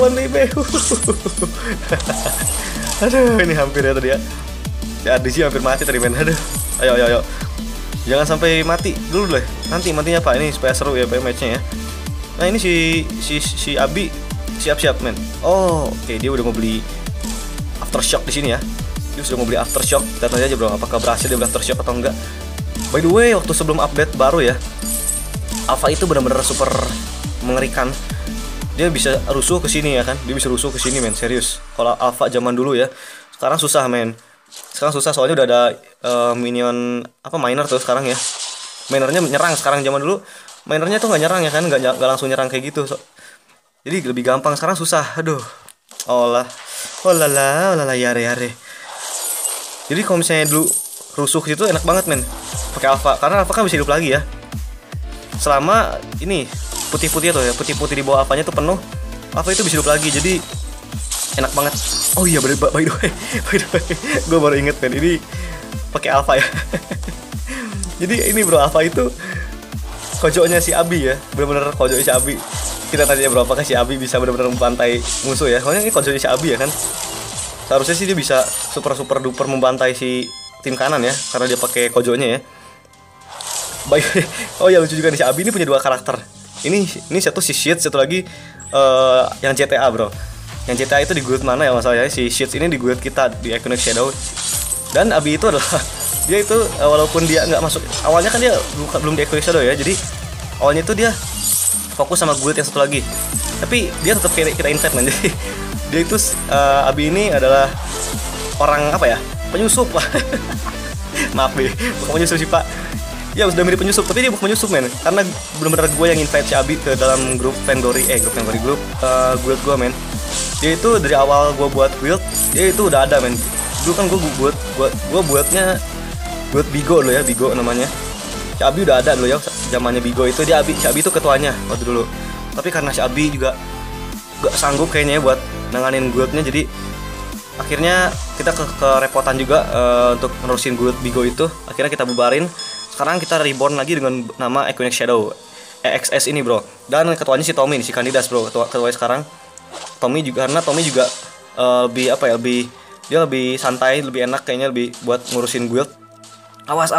Aduh, ini hampir ya tadi ya. Si Ardi sih hampir mati tadi men. Aduh. Ayo. Jangan sampai mati dulu deh. Nanti matinya Pak, ini supaya seru ya match-nya ya. Nah, ini si Abi siap-siap men. Oh, oke, dia udah mau beli aftershock di sini ya. Dia sudah mau beli aftershock. Kita tanya aja bro, apakah berhasil dia beli aftershock atau enggak. By the way, waktu sebelum update baru ya, Alpha itu benar-benar super mengerikan. Dia bisa rusuh ke sini ya kan. Dia bisa rusuh ke sini men, serius. Kalau Alpha zaman dulu ya. Sekarang susah men. Sekarang susah soalnya udah ada minion miner tuh sekarang ya. Minernya nyerang sekarang, zaman dulu minernya tuh nggak nyerang ya kan, nggak langsung nyerang kayak gitu. Jadi lebih gampang, sekarang susah. Aduh. Oh lala yare. Jadi kalau misalnya dulu rusuh itu enak banget men, pakai Alpha, karena Alpha kan bisa hidup lagi ya. Selama ini putih-putih tuh ya, putih-putih di bawah Alphanya tuh penuh, Alpha itu bisa hidup lagi. Jadi enak banget. Oh iya, by the way, gue baru inget men, ini pakai Alpha ya. Jadi ini bro, Alpha itu kojoknya si Abi ya, benar-benar kojoknya si Abi. Kita tanya bro, apakah si Abi bisa benar-benar membantai musuh ya? Soalnya ini kojoknya si Abi ya kan. Seharusnya sih dia bisa super duper membantai si tim kanan ya, karena dia pakai kojoknya ya. Oh ya, lucu juga nih, si Abi ini punya 2 karakter. Ini satu si Sheets, satu lagi yang GTA bro. Yang GTA itu di guild mana ya masalahnya? Si Sheets ini di guild kita di Iconic Shadow. Dan Abi itu adalah dia itu walaupun dia nggak masuk awalnya kan, dia belum di Iconic Shadow ya. Jadi awalnya itu dia fokus sama guild yang satu lagi. Tapi dia tetap kita invite man. Jadi dia itu Abi ini adalah orang penyusup lah. Maaf deh, bukan penyusup sih Pak. Ya sudah mirip penyusup, tapi dia bukan penyusup men. Karena benar-benar gue yang invite si Abi ke dalam grup Fangory, guild gue men. Dia itu dari awal gue buat guild, dia itu udah ada men. Dulu kan gue buatnya buat Bigo dulu ya, Bigo namanya. Si Abi udah ada dulu ya, zamannya Bigo itu si Abi itu ketuanya waktu dulu. Tapi karena si Abi juga gak sanggup kayaknya ya buat nanganin guildnya, jadi akhirnya kita kerepotan juga untuk nerusin guild Bigo itu. Akhirnya kita bubarin. Sekarang kita reborn lagi dengan nama Iconic Shadow, EXS ini bro. Dan ketuanya si Tommy, si Candidas bro, ketuanya sekarang. Tommy juga, karena Tommy juga dia lebih santai, lebih enak kayaknya, lebih buat ngurusin guild. Awas.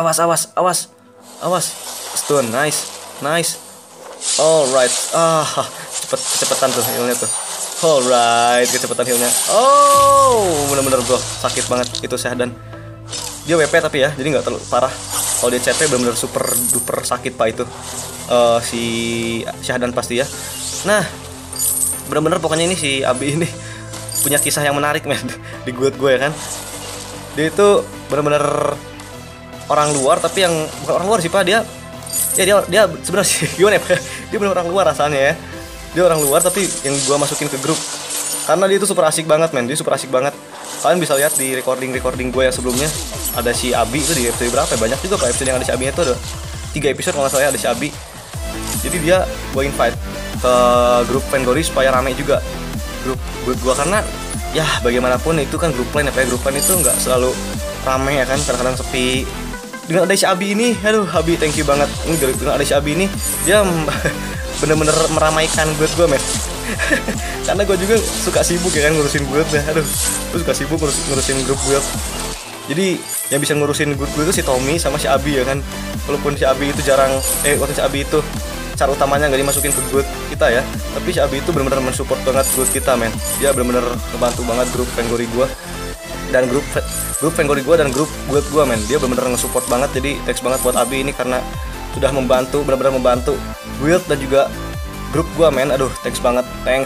Stun, nice. Alright. Kecepatan tuh healnya tuh. Alright, kecepatan healnya. Oh, bener-bener bro, sakit banget itu Syahdan. Dia WP tapi ya, jadi nggak terlalu parah. Kalau dia CP bener-bener super duper sakit Pak itu. Si Syahdan pasti ya. Nah, bener-bener pokoknya ini si Abi ini punya kisah yang menarik men di guild gue ya kan. Dia itu bener-bener orang luar, tapi yang bukan orang luar sih Pak, dia sebenarnya sih gimana ya Pak? Dia bener orang luar rasanya ya. Dia orang luar tapi yang gue masukin ke grup karena dia itu super asik banget men. Dia super asik banget. Kalian bisa lihat di recording gue yang sebelumnya, ada si Abi itu di episode berapa ya? Banyak juga Pak episode yang ada si Abi itu, ada 3 episode kalau nggak salah ada si Abi. Jadi dia gue invite ke grup Fangory supaya rame juga grup gue, karena ya bagaimanapun itu kan grup lain ya, grup lain itu nggak selalu rame ya kan, kadang-kadang sepi. Dengan ada si Abi ini, aduh Abi thank you banget. Ini dengan ada si Abi ini, dia bener-bener meramaikan guild gue men. Karena gue juga suka sibuk ya kan ngurusin guild ya. Aduh, gue suka sibuk ngurusin grup guild. Jadi yang bisa ngurusin guild itu si Tommy sama si Abi ya kan. Walaupun si Abi itu waktu si Abi itu cara utamanya nggak dimasukin ke guild kita ya, tapi si Abi itu benar-benar mensupport banget guild kita men. Dia benar-benar ngebantu banget grup Fangory gue dan grup Fangory gue dan grup guild gue men. Dia benar-benar nge-support banget. Jadi thanks banget buat Abi ini karena sudah benar-benar membantu guild dan juga grup gue men. Aduh thanks banget.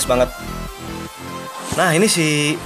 Nah ini si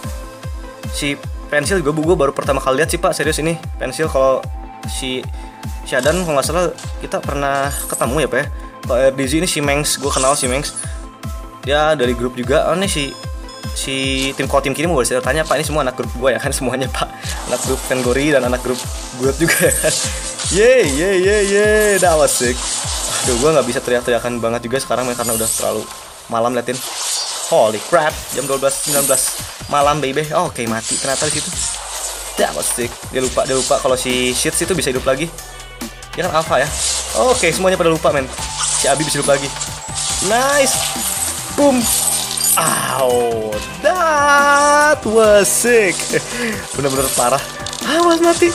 pensil gue baru pertama kali lihat sih Pak, serius ini pensil. Kalau si Syahdan kalau nggak salah kita pernah ketemu ya Pak ya. Kalau RDZ ini si Mengs, gue kenal si Mengs, dia dari grup juga. Oh ini si si tim kiri mau boleh tanya Pak, ini semua anak grup gue ya kan, semuanya Pak, anak grup Tengori dan anak grup gue juga ya kan. Yeay, that was sick. Aduh, gue nggak bisa teriak-teriakan banget juga sekarang karena udah terlalu malam liatin. Holy crap, jam 12.19 malam baby. Oke, mati ternyata di situ. That was sick. Dia lupa kalau si Sheets itu bisa hidup lagi. Dia kan alpha ya. Oke, semuanya pada lupa men. Si Abi bisa hidup lagi. Nice. Boom. Ow, that was sick. Bener-bener parah. Awas mati.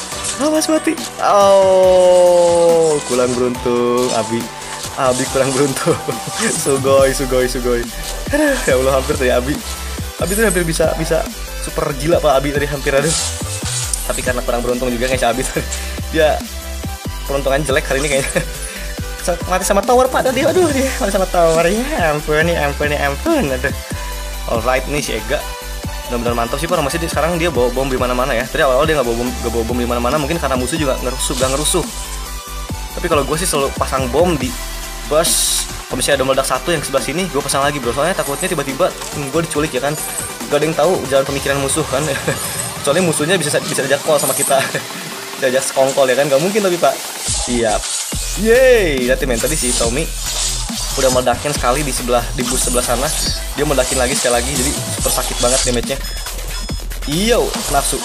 Oh, kurang beruntung Abi kurang beruntung. Sugoi. Ya Allah, hampir tuh ya Abi tuh hampir bisa super gila Pak Abi tadi, hampir ada. Tapi karena kurang beruntung juga kayak si Abi tuh. Dia peruntungan jelek hari ini kayaknya. Mati sama tower Pak tadi. Aduh, dia mati sama tower ya. Ampun. Aduh. Alright, nih si Ega benar-benar mantap sih Pak. Masih sekarang dia bawa bom di mana-mana ya. Tadi awal-awal dia nggak bawa bom di mana-mana, mungkin karena musuh juga ngerusuh. Tapi kalau gue sih selalu pasang bom di bus. Kalau misalnya ada meledak satu yang sebelah sini, gue pasang lagi bro. Soalnya takutnya tiba-tiba gue diculik ya kan. Gak ada yang tahu jalan pemikiran musuh kan. Soalnya musuhnya bisa ajak call sama kita. Bisa ajak sekongkol ya kan. Gak mungkin tapi Pak. Siap. Yeay. Lihat men, tadi si Tommy udah meledakin sekali di bus sebelah sana. Dia meledakin lagi sekali lagi, jadi super sakit banget damage-nya. Iyo, nafsu.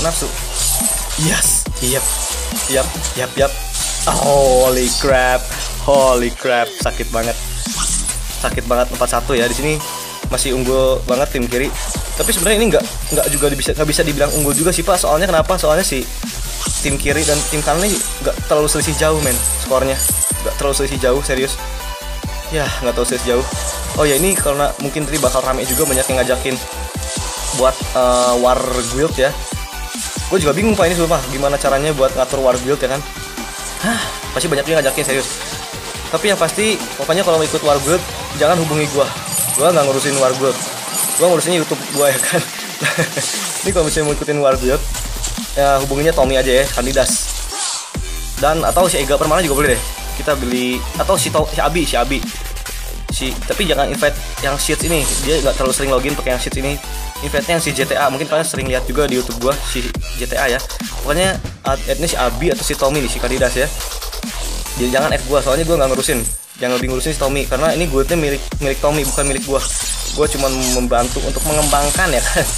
Yes, yap. Holy crap, sakit banget 4-1 ya. Di sini masih unggul banget tim kiri. Tapi sebenarnya ini nggak bisa dibilang unggul juga sih Pak. Soalnya kenapa? Soalnya si tim kiri dan tim kanan ini nggak terlalu selisih jauh men, skornya nggak terlalu selisih jauh, serius. Ya, nggak tahu selisih jauh. Oh ya, ini karena mungkin tadi bakal rame juga, banyak yang ngajakin buat war guild ya. Gue juga bingung Pak ini sumpah, gimana caranya buat ngatur war guild ya kan. Pasti banyak yang ngajakin, serius. Tapi yang pasti, pokoknya kalau mau ikut war guild jangan hubungi gue nggak ngurusin war guild, gue ngurusin YouTube gue ya kan. Ini kalau misalnya mau ikutin war guild ya hubunginya Tommy aja ya, Kandidas. Dan atau si Ega Permana juga boleh deh. Kita beli, atau si Abi. Tapi jangan invite yang Sheets ini, dia nggak terlalu sering login pakai yang Sheets ini. Invite-nya yang si GTA, mungkin kalian sering lihat juga di YouTube gua si GTA ya. Pokoknya add-nya si Abi atau si Tommy nih, si Kandidas ya. Jadi jangan add gua, soalnya gua nggak ngurusin. Jangan lebih ngurusin si Tommy, karena ini guildnya milik Tommy, bukan milik gua. Gua cuma membantu untuk mengembangkan ya kan.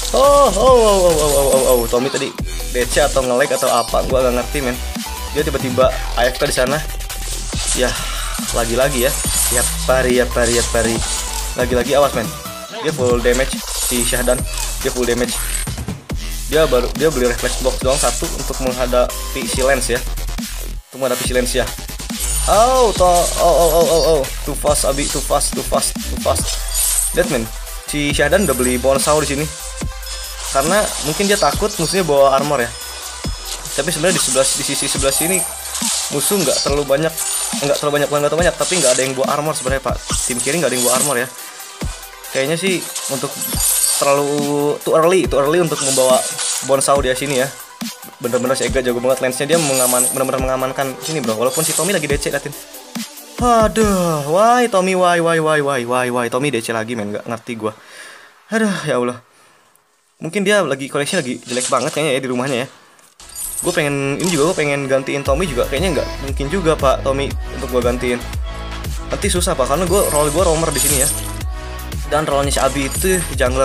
Oh, Tommy tadi DC atau nge-lag atau apa, gua nggak ngerti men. Dia tiba-tiba AFK di sana. Ya, lagi-lagi ya. Ya pari. Lagi-lagi awas men. Dia full damage si Syahdan. Dia full damage. Dia beli reflex box doang satu untuk menghadapi si Lens ya. Ya. Oh. Too fast Abi, too fast. Lihat men. Si Syahdan udah beli bonsau di sini. Karena mungkin dia takut musuhnya bawa armor ya. Tapi sebenarnya di sisi sebelah sini musuh nggak terlalu banyak, tapi nggak ada yang bawa armor sebenarnya Pak. Tim kiri nggak ada yang bawa armor ya. Kayaknya sih untuk terlalu too early untuk membawa bonsau di sini ya. Bener-bener si Ega jago banget, lensnya dia bener-bener mengamankan sini bro. Walaupun si Tommy lagi DC liatin. Aduh, why Tommy, why Tommy DC lagi men, nggak ngerti gua. Aduh, ya Allah. Mungkin dia koneksi lagi jelek banget kayaknya ya di rumahnya ya. Gue pengen gantiin Tommy juga, kayaknya nggak mungkin juga Pak Tommy untuk gue gantiin. Nanti susah Pak, karena gue roamer di sini ya. Dan role-nya si Abi itu jungler.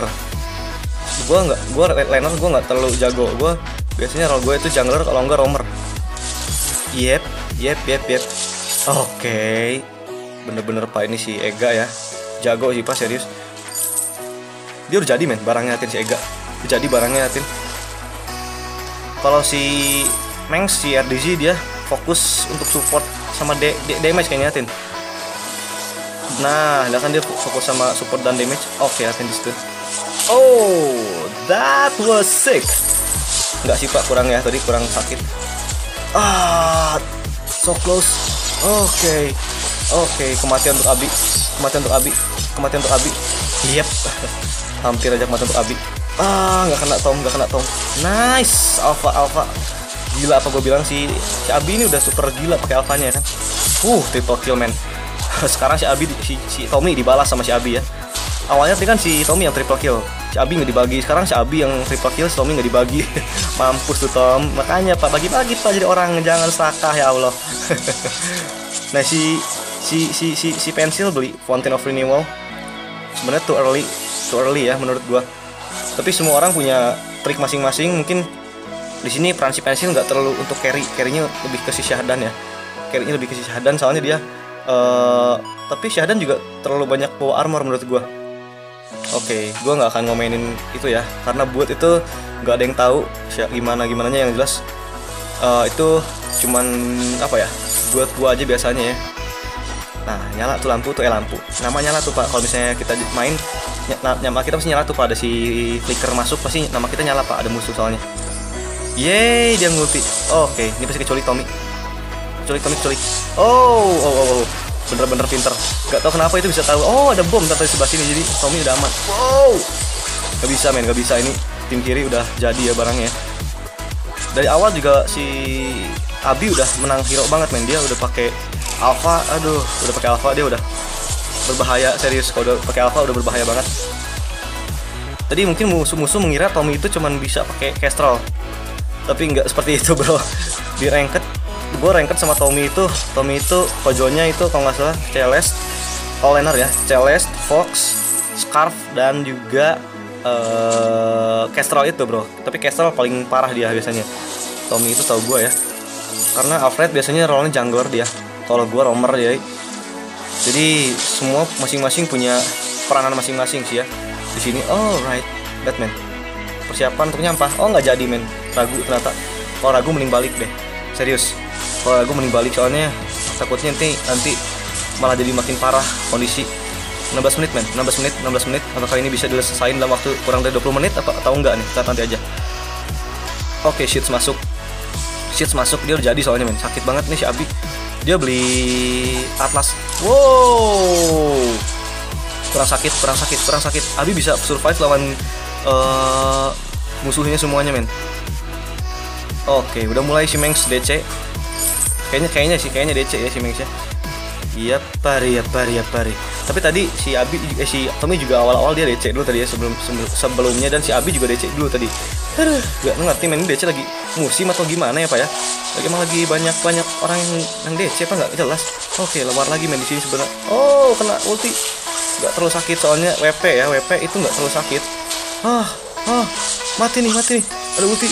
Laner gue nggak terlalu jago. Gue biasanya role gue itu jungler kalau nggak roamer. Yep. Oke. Bener-bener Pak ini si Ega ya, jago sih Pak, serius. Dia udah jadi men, barangnya Atin si Ega. Udah jadi barangnya Atin. Kalau si Mengs, si RDZ dia fokus untuk support sama damage kayaknya Atin. Nah, lihat kan dia fokus sama support dan damage. Oke, Atin disitu. Oh, that was sick. Enggak sih Pak, kurang ya, tadi kurang sakit. So close. Oke, kematian untuk Abi. Yep. Hampir aja kematian untuk Abi. Nggak kena Tom. Nice, alpha. Gila apa gue bilang, si Abi ini udah super gila pakai alphanya ya kan. Triple kill man. Sekarang si Tommy dibalas sama si Abi ya. Awalnya tadi kan si Tommy yang triple kill, si Abi nggak dibagi. Sekarang si Abi yang triple kill, si Tommy nggak dibagi. Mampus tuh Tom. Makanya Pak, bagi-bagi Pak jadi orang, jangan serakah ya Allah. Nah si pensil beli Fountain of Renewal. Sebenarnya too early ya menurut gua. Tapi semua orang punya trik masing-masing. Mungkin di sini peran si pensil nggak terlalu untuk carry-nya lebih ke si Syahdan ya. Carry-nya lebih ke si Syahdan soalnya dia. Tapi Syahdan juga terlalu banyak bawa armor menurut gua. Oke, gue nggak akan ngomenin itu ya, karena buat itu nggak ada yang tahu gimananya. Yang jelas itu cuman apa ya, buat gue aja biasanya ya. Nah, nyala tuh lampu tuh, lampu nama nyala tuh Pak. Kalau misalnya kita main nama kita pasti nyala tuh Pak. Ada si flicker masuk pasti nama kita nyala Pak, ada musuh soalnya. Yeay, dia ngulti. Oke, ini pasti kecuali Tommy. Kecuali. Oh. Bener-bener pinter. Gak tau kenapa itu bisa tahu. Oh, ada bom dari sebelah sini, jadi Tommy udah aman. Wow. Gak bisa men, gak bisa. Ini tim kiri udah jadi ya barangnya. Dari awal juga si Abi udah menang hero banget men. Dia udah pakai alpha. Aduh, udah pakai alpha, dia udah berbahaya serius. Kalau udah pakai alpha udah berbahaya banget. Tadi mungkin musuh-musuh mengira Tommy itu cuman bisa pakai Kestrel. Tapi nggak seperti itu bro. Di ranked gue ranked sama Tommy itu kojonya itu kalau nggak salah Celeste, all laner ya, Celeste, Fox, Scarf dan juga Kestrel itu bro. Tapi Kestrel paling parah dia biasanya. Tommy itu tahu gue ya, karena Alfred biasanya role-nya jungler dia, kalau gue roamer dia. Jadi semua masing-masing punya peranan masing-masing sih ya di sini. Alright, Batman persiapan untuk nyampah. Oh nggak jadi men, ragu ternyata. Kalau ragu mending balik deh, serius. Kalau aku mending balik soalnya takutnya nanti malah jadi makin parah kondisi. 16 menit men, 16 menit. Apakah ini bisa diselesain dalam waktu kurang dari 20 menit atau enggak nih? Kita nanti aja. Oke, Sheets masuk, dia udah jadi soalnya men. Sakit banget nih si Abi. Dia beli Atlas. Wow. Kurang sakit. Abi bisa survive lawan musuhnya semuanya men. Oke, udah mulai si Mengs DC. Kayaknya DC ya si Mengs ya. Iya pari. Tapi tadi si Tommy juga awal-awal dia DC dulu tadi ya, sebelumnya, dan si Abi juga DC dulu tadi. Aduh, gak ngerti men, ini DC lagi musim atau gimana ya Pak ya? Lagi banyak orang yang DC apa nggak jelas. Oke, lewat lagi men di sini sebenarnya. Oh, kena ulti. Gak terlalu sakit soalnya WP itu nggak terlalu sakit. Mati nih. Ada ulti.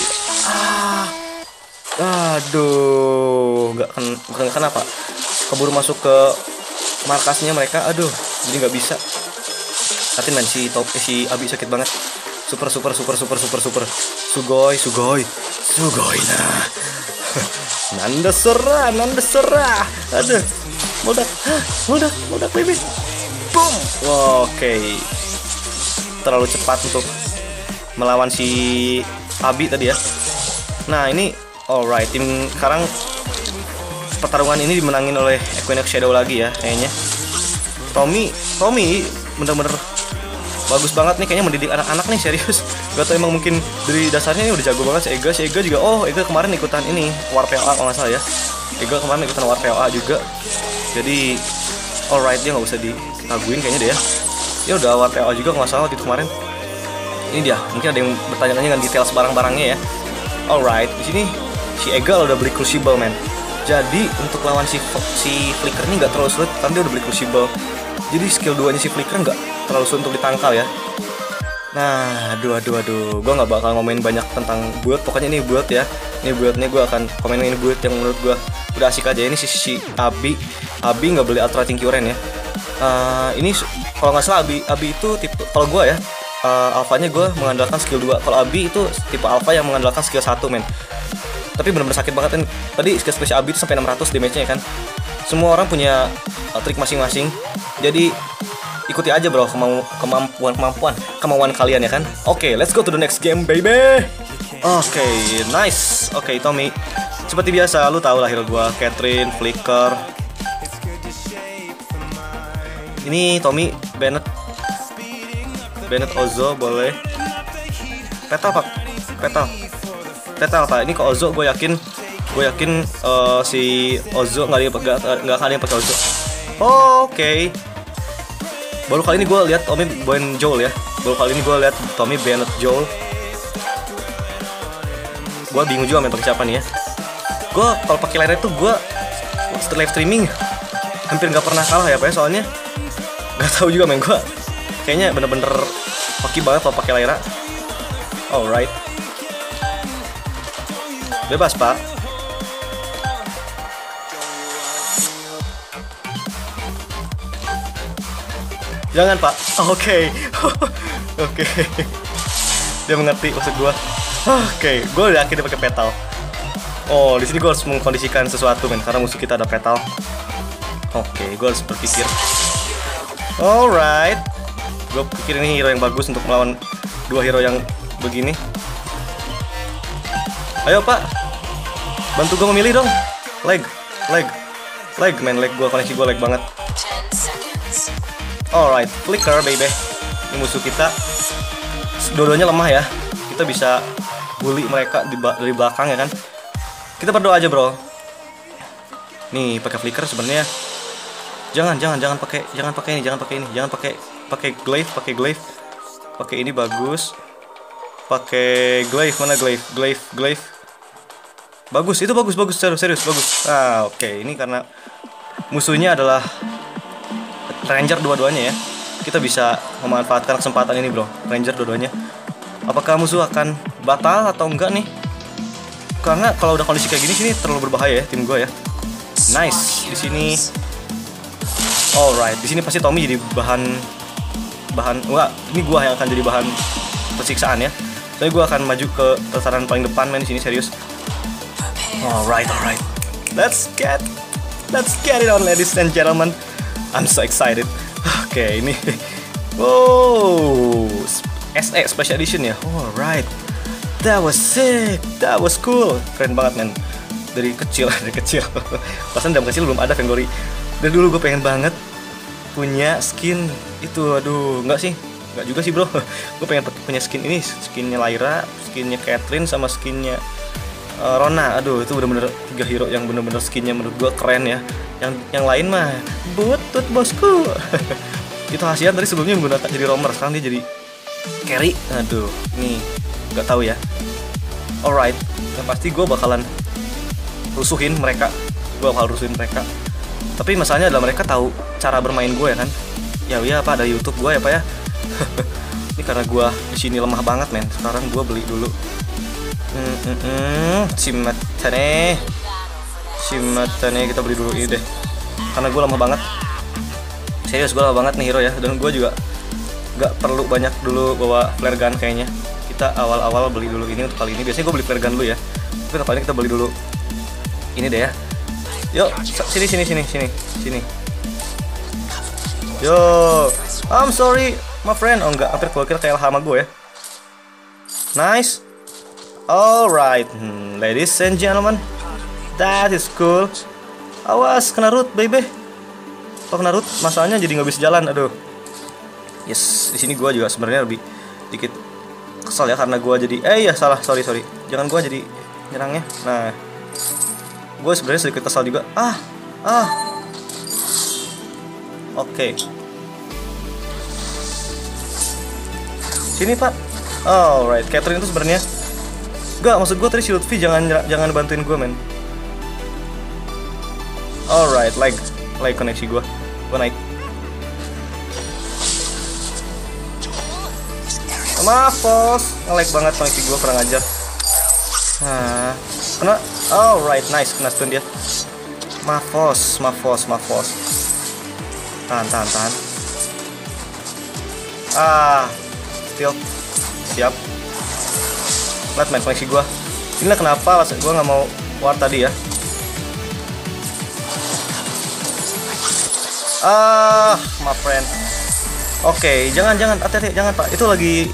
Aduh, nggak kenapa keburu masuk ke markasnya mereka. Aduh, jadi nggak bisa. Hati men, si Abi sakit banget. Super. Sugoi nah. Nanda serah. Aduh, meledak baby. Boom. Oke. Terlalu cepat untuk melawan si Abi tadi ya. Nah, ini alright, tim sekarang pertarungan ini dimenangin oleh Equinox Shadow lagi ya kayaknya. Tommy bener-bener bagus banget nih, kayaknya mendidik anak-anak nih serius. Gak tau, emang mungkin dari dasarnya ini udah jago banget si Ega juga. Ega kemarin ikutan ini War POA kalau nggak salah ya. Ega kemarin ikutan War POA juga. Jadi alright, dia nggak usah diraguin kayaknya deh ya. Dia udah War POA juga kalau nggak salah gitu kemarin. Ini dia, mungkin ada yang bertanya-tanya dengan detail barang-barangnya ya. Alright, di sini si Egal udah beli Crucible men. Jadi untuk lawan si Flicker ini nggak terlalu sulit karena dia udah beli Crucible. Jadi skill 2 nya si Flicker nggak terlalu sulit untuk ditangkal ya. Nah, aduh, gue nggak bakal ngomongin banyak tentang build. Pokoknya ini build ya. Ini buildnya gue akan komenin ini build yang menurut gue udah asik aja. Ini si Abi nggak beli Ultra Tinkyuren ya. Ini kalau nggak salah Abi itu tipe, kalau gue ya, alfanya gue mengandalkan skill 2. Kalau Abi itu tipe alpha yang mengandalkan skill 1 men. Tapi benar-benar sakit banget kan. Tadi skill Abi itu sampai 600 damage-nya kan. Semua orang punya trik masing-masing. Jadi ikuti aja bro kemampuan kalian ya kan. Oke, let's go to the next game baby. Oke, nice. Oke, Tommy. Seperti biasa, lu tahu lah hero gua, Catherine, Flicker. Ini Tommy, Bennett Ozo boleh. Petal Pak. Ini ke Ozo gue yakin si Ozo nggak akan ada yang pakai Ozo. Oke. Baru kali ini gue lihat Tommy bawain Joel ya. Baru kali ini gue lihat Tommy banned Joel. Gue bingung juga main pakai siapa nih ya. Gue kalau pakai Lyra itu gue live streaming hampir nggak pernah kalah ya Pak ya, soalnya nggak tahu juga main gue. Kayaknya bener-bener hoki banget kalau pakai Lyra. Alright. Bebas Pak. Jangan Pak. Oke. Oke. Dia mengerti maksud gue. Oke, gue udah akhirnya pakai petal. Oh, di sini gue harus mengkondisikan sesuatu men, karena musuh kita ada petal. Oke, gue harus berpikir. Alright. Gue pikir ini hero yang bagus untuk melawan dua hero yang begini. Ayo Pak, bantu gue memilih dong. Lag, man, lag gue, koneksi gue lag banget. Alright, flicker baby. Ini musuh kita. Dua-duanya lemah ya. Kita bisa bully mereka dari belakang ya kan. Kita berdoa aja bro. Nih pakai flicker sebenarnya. Jangan pakai ini, jangan pakai glaive, pakai ini bagus. Pakai glaive, mana glaive. Bagus, itu bagus, serius bagus. Ah, oke. Ini karena musuhnya adalah ranger dua-duanya ya. Kita bisa memanfaatkan kesempatan ini bro. Ranger dua-duanya. Apakah musuh akan batal atau enggak nih? Karena kalau udah kondisi kayak gini sini terlalu berbahaya ya tim gue ya. Nice di sini. Alright, di sini pasti Tommy jadi bahan enggak, ini gue yang akan jadi bahan persiksaan ya. Soalnya gue akan maju ke tataran paling depan main di sini serius. Alright. Let's get it on ladies and gentlemen. I'm so excited. Oke, ini. Wow. SE Special Edition ya. Alright. That was sick. That was cool. Keren banget men. Dari kecil. Pasan dalam kecil belum ada Fangori. Dari dulu gue pengen banget punya skin itu. Aduh, enggak juga sih bro. Gue pengen punya skin ini, skinnya Lyra, skinnya Caitlyn, sama skinnya Rona. Aduh, itu bener-bener 3 hero yang bener-bener skinnya menurut gue keren ya. Yang lain mah butut bosku. Itu Hasian tadi sebelumnya menggunakan jadi roamer, sekarang dia jadi carry. Aduh, nih nggak tahu ya. Alright, yang pasti gue bakalan rusuhin mereka. Tapi masalahnya adalah mereka tahu cara bermain gue ya kan. Ya Pak, ada YouTube gue ya Pak ya. Ini karena gue di sini lemah banget men. Sekarang gue beli dulu. Shimatane kita beli dulu ini deh. Karena gue lemah banget. Serius gue lemah banget nih hero ya. Dan gue juga gak perlu banyak dulu bawa flare gun kayaknya. Kita awal-awal beli dulu ini untuk kali ini. Biasanya gue beli flare gun dulu ya. Tapi kali ini kita beli dulu ini deh ya. Yuk, sini. Yo, I'm sorry, my friend. Oh enggak, hampir gue kira kayak hama gue ya. Nice. Alright, ladies and gentlemen, that is cool. Awas kena root, baby. Kalau kena root, masalahnya jadi nggak bisa jalan. Aduh. Yes, di sini gue juga sebenarnya lebih dikit kesal ya karena gue jadi. Salah, sorry. Jangan gue jadi nyerangnya. Nah. Gue sebenarnya sedikit kesal juga. Oke. Sini Pak. Alright, Caitlyn itu sebenarnya. Gak, maksud gue tadi si Lutfi jangan bantuin gue men. Alright, like koneksi gue naik. Maaf bos, nge-lag banget koneksi gue, kurang ajar. Kena. Alright, nice, kena stun dia. Maaf bos. Tahan. Still. Siap. Lihat main koneksi gue. Inilah kenapa gue nggak mau war tadi ya. My friend. Oke, jangan hati-hati, jangan Pak. Itu lagi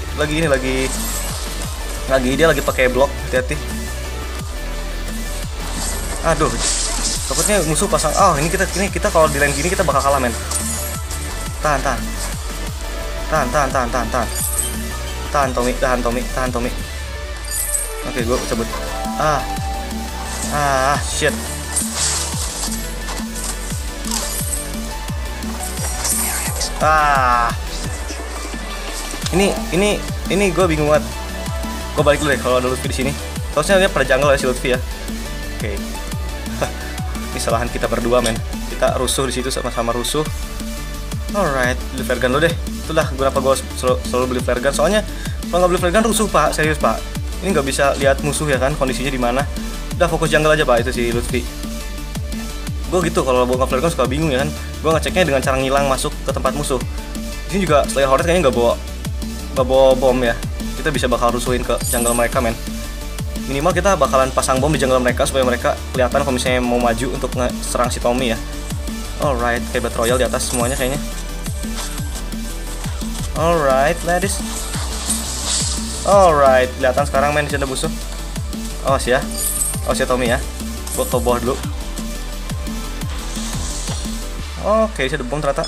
dia lagi pakai blok, hati-hati. Aduh, takutnya musuh pasang. Ini kita kalau di lane gini kita bakal kalah men. Tahan Tommy. Oke, gue cabut. Shit. Ah, ini gue bingung banget. Gue balik dulu deh kalau ada Lutfi di sini. Terusnya dia pada jungle ya si Lutfi ya. Oke. Ini kesalahan kita berdua men. Kita rusuh di situ sama-sama rusuh. Alright, beli flare gun lo deh. Itulah kenapa gue selalu beli flare gun. Soalnya kalau nggak beli flare gun rusuh pak, serius pak. Ini nggak bisa lihat musuh ya kan, kondisinya di mana. Udah fokus jungle aja pak itu si Lutfi. Gue gitu kalau bawa flare gun suka bingung ya kan. Gue ngeceknya dengan cara ngilang masuk ke tempat musuh. Di sini juga Slayer Hornet kayaknya nggak bawa bom ya. Kita bisa bakal rusuhin ke jungle mereka men. Minimal kita bakalan pasang bom di jungle mereka supaya mereka kelihatan kalau misalnya mau maju untuk serang si Tommy ya. Alright, kayak Battle Royale di atas semuanya kayaknya. Alright, ladies. Alright, kelihatan sekarang main di sana musuh. Awas ya Tommy ya. Gua ke bawah dulu. Oke, saya ada bom ternyata.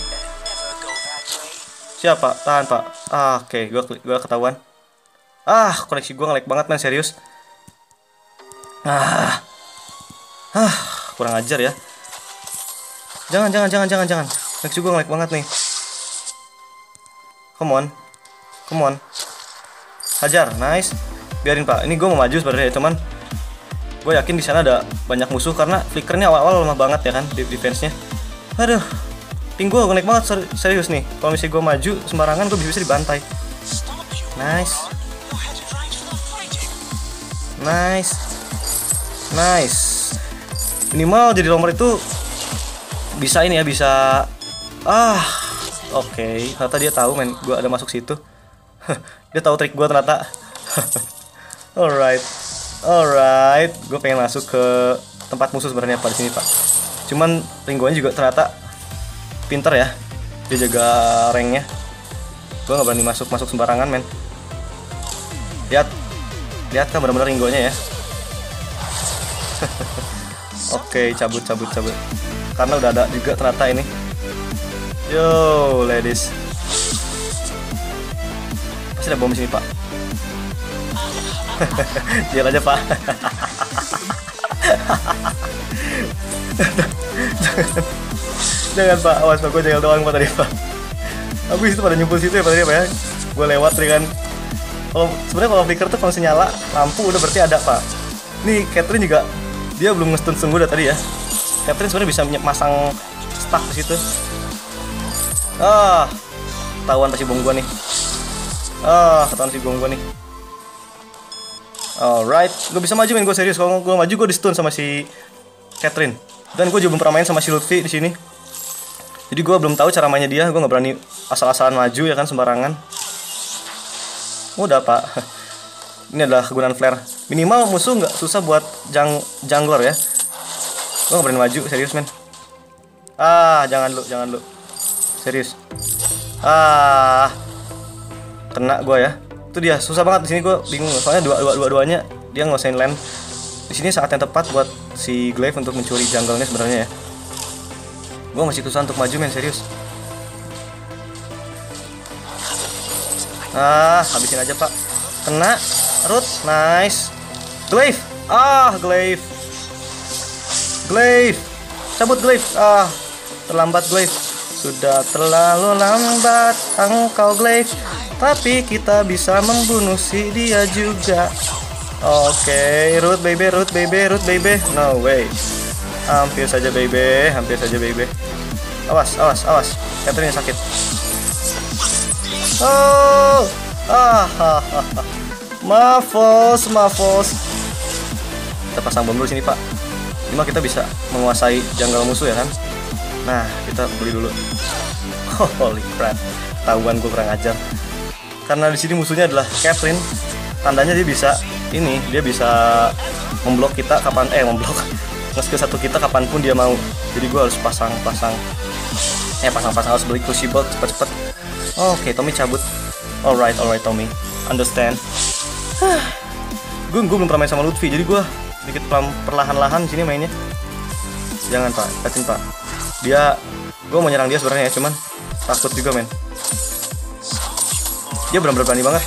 Siapa? Tahan pak. Oke, gua ketahuan. Koneksi gua nge-lag banget man, serius. Kurang ajar ya. Jangan. Koneksi gua nge-lag banget nih. Come on. Hajar, nice. Biarin pak. Ini gue mau maju sebenarnya, cuman gue yakin di sana ada banyak musuh karena flickernya awal-awal lemah banget ya kan defense-nya. Aduh, ping gue naik banget serius nih. Kalau misalnya gue maju sembarangan gue bisa dibantai. Nice. Minimal jadi nomor itu bisa ini ya, bisa. Oke, ternyata dia tahu men, gue ada masuk situ. Dia tahu trik gue ternyata. Alright, gue pengen masuk ke tempat musuh sebenarnya pada sini pak. Cuman Ringonya juga ternyata pinter ya, dia jaga ranknya. Gue nggak berani masuk sembarangan men. Lihat kan benar-benar Ringonya ya. Oke, cabut. Karena udah ada juga ternyata ini. Yo, ladies. Pasti ada bom di sini, Pak. Diam aja, Pak. Jangan, Pak. Awas, Pak. Gue jagal doang, Pak, tadi, Pak. Habis itu pada nyumpul situ ya, Pak, tadi, Pak, ya. Gue lewat dengan... Sebenarnya kalau flicker tuh kalau nyala lampu udah berarti ada, Pak. Nih, Catherine juga. Dia belum nge-stun gue udah tadi ya. Catherine sebenarnya bisa masang stuck di situ. Ketahuan pasti bom gua nih. Ketahuan si bom gua nih. Alright, gue bisa maju main, gue serius. Kalau gue maju gue di stun sama si Catherine. Dan gue juga belum pernah main sama si Lutfi di sini. Jadi gue belum tahu cara mainnya dia. Gue nggak berani asal-asalan maju ya kan, sembarangan. Udah, Pak. Ini adalah kegunaan flare. Minimal musuh nggak susah buat jungler ya. Gue nggak berani maju, serius men. Jangan lu. Serius. Kena gue ya. Itu dia, susah banget di sini, gue bingung. Soalnya dua-duanya dia nguasain lane. Di sini saat yang tepat buat si Glaive untuk mencuri jungle-nya sebenarnya ya. Gue masih susah untuk maju men, serius. Habisin aja, Pak. Kena. Root, nice. Glaive. Glaive. Cabut Glaive. Terlambat Glaive. Sudah terlalu lambat engkau Glaive. Tapi kita bisa membunuh si dia juga. Oke, root baby. No way. Hampir saja baby. Awas. Catherine sakit. Maafos. Kita pasang bom dulu sini, Pak. Cuma kita bisa menguasai jungle musuh ya kan. Nah, kita beli dulu. Holy crap. Tahuan gue kurang ajar. Karena di sini musuhnya adalah Catherine. Tandanya dia bisa memblok kita kapan nge-skill satu kita kapanpun dia mau. Jadi gue harus pasang harus beli crucible cepet. Oke, Tommy cabut. Alright Tommy. Understand. Gue belum pernah main sama Lutfi, jadi gue sedikit perlahan-lahan sini mainnya. Jangan, Pak, liatin, Pak. Gue mau nyerang dia sebenarnya ya, cuman takut juga men. Dia benar-benar berani banget.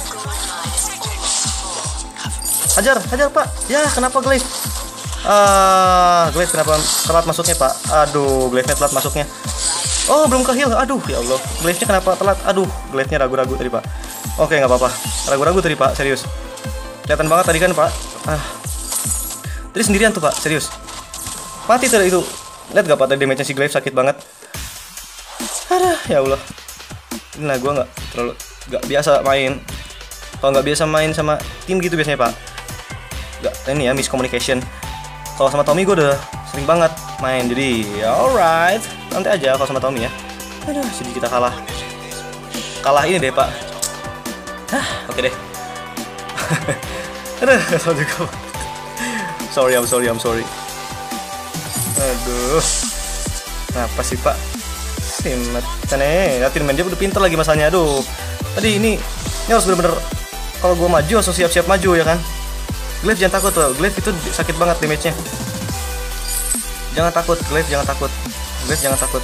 Hajar Pak. Ya, kenapa Glaive? Glaive kenapa telat masuknya, Pak? Aduh, Glaive-nya telat masuknya. Oh, belum ke heal. Aduh, ya Allah. Glaive-nya kenapa telat? Aduh, glaive-nya ragu-ragu tadi, Pak. Oke, nggak apa-apa. Ragu-ragu tadi, Pak. Serius. Kelihatan banget tadi kan, Pak. Tadi sendirian tuh, Pak. Serius. Mati tadi itu. Lihat gak, Pak? Tadi damage-nya si glaive sakit banget. Aduh, ya Allah. Inilah gue nggak biasa main. Kalau nggak biasa main sama tim gitu biasanya, Pak. Nggak, ini ya, miscommunication. Kalau sama Tommy gue udah sering banget main. Jadi, ya alright. Nanti aja kalau sama Tommy ya. Aduh, sedih kita kalah. Kalah ini deh, Pak. Oke deh. Aduh, kesel juga. I'm sorry. Aduh. Kenapa sih, Pak? Simet. Liatin main dia udah pinter lagi masanya. Aduh. Tadi ini harus bener-bener, kalau gue maju harus siap-siap maju ya kan. Glaive jangan takut tuh. Glaive itu sakit banget damage-nya. Jangan takut, Glaive jangan takut. Glaive jangan takut.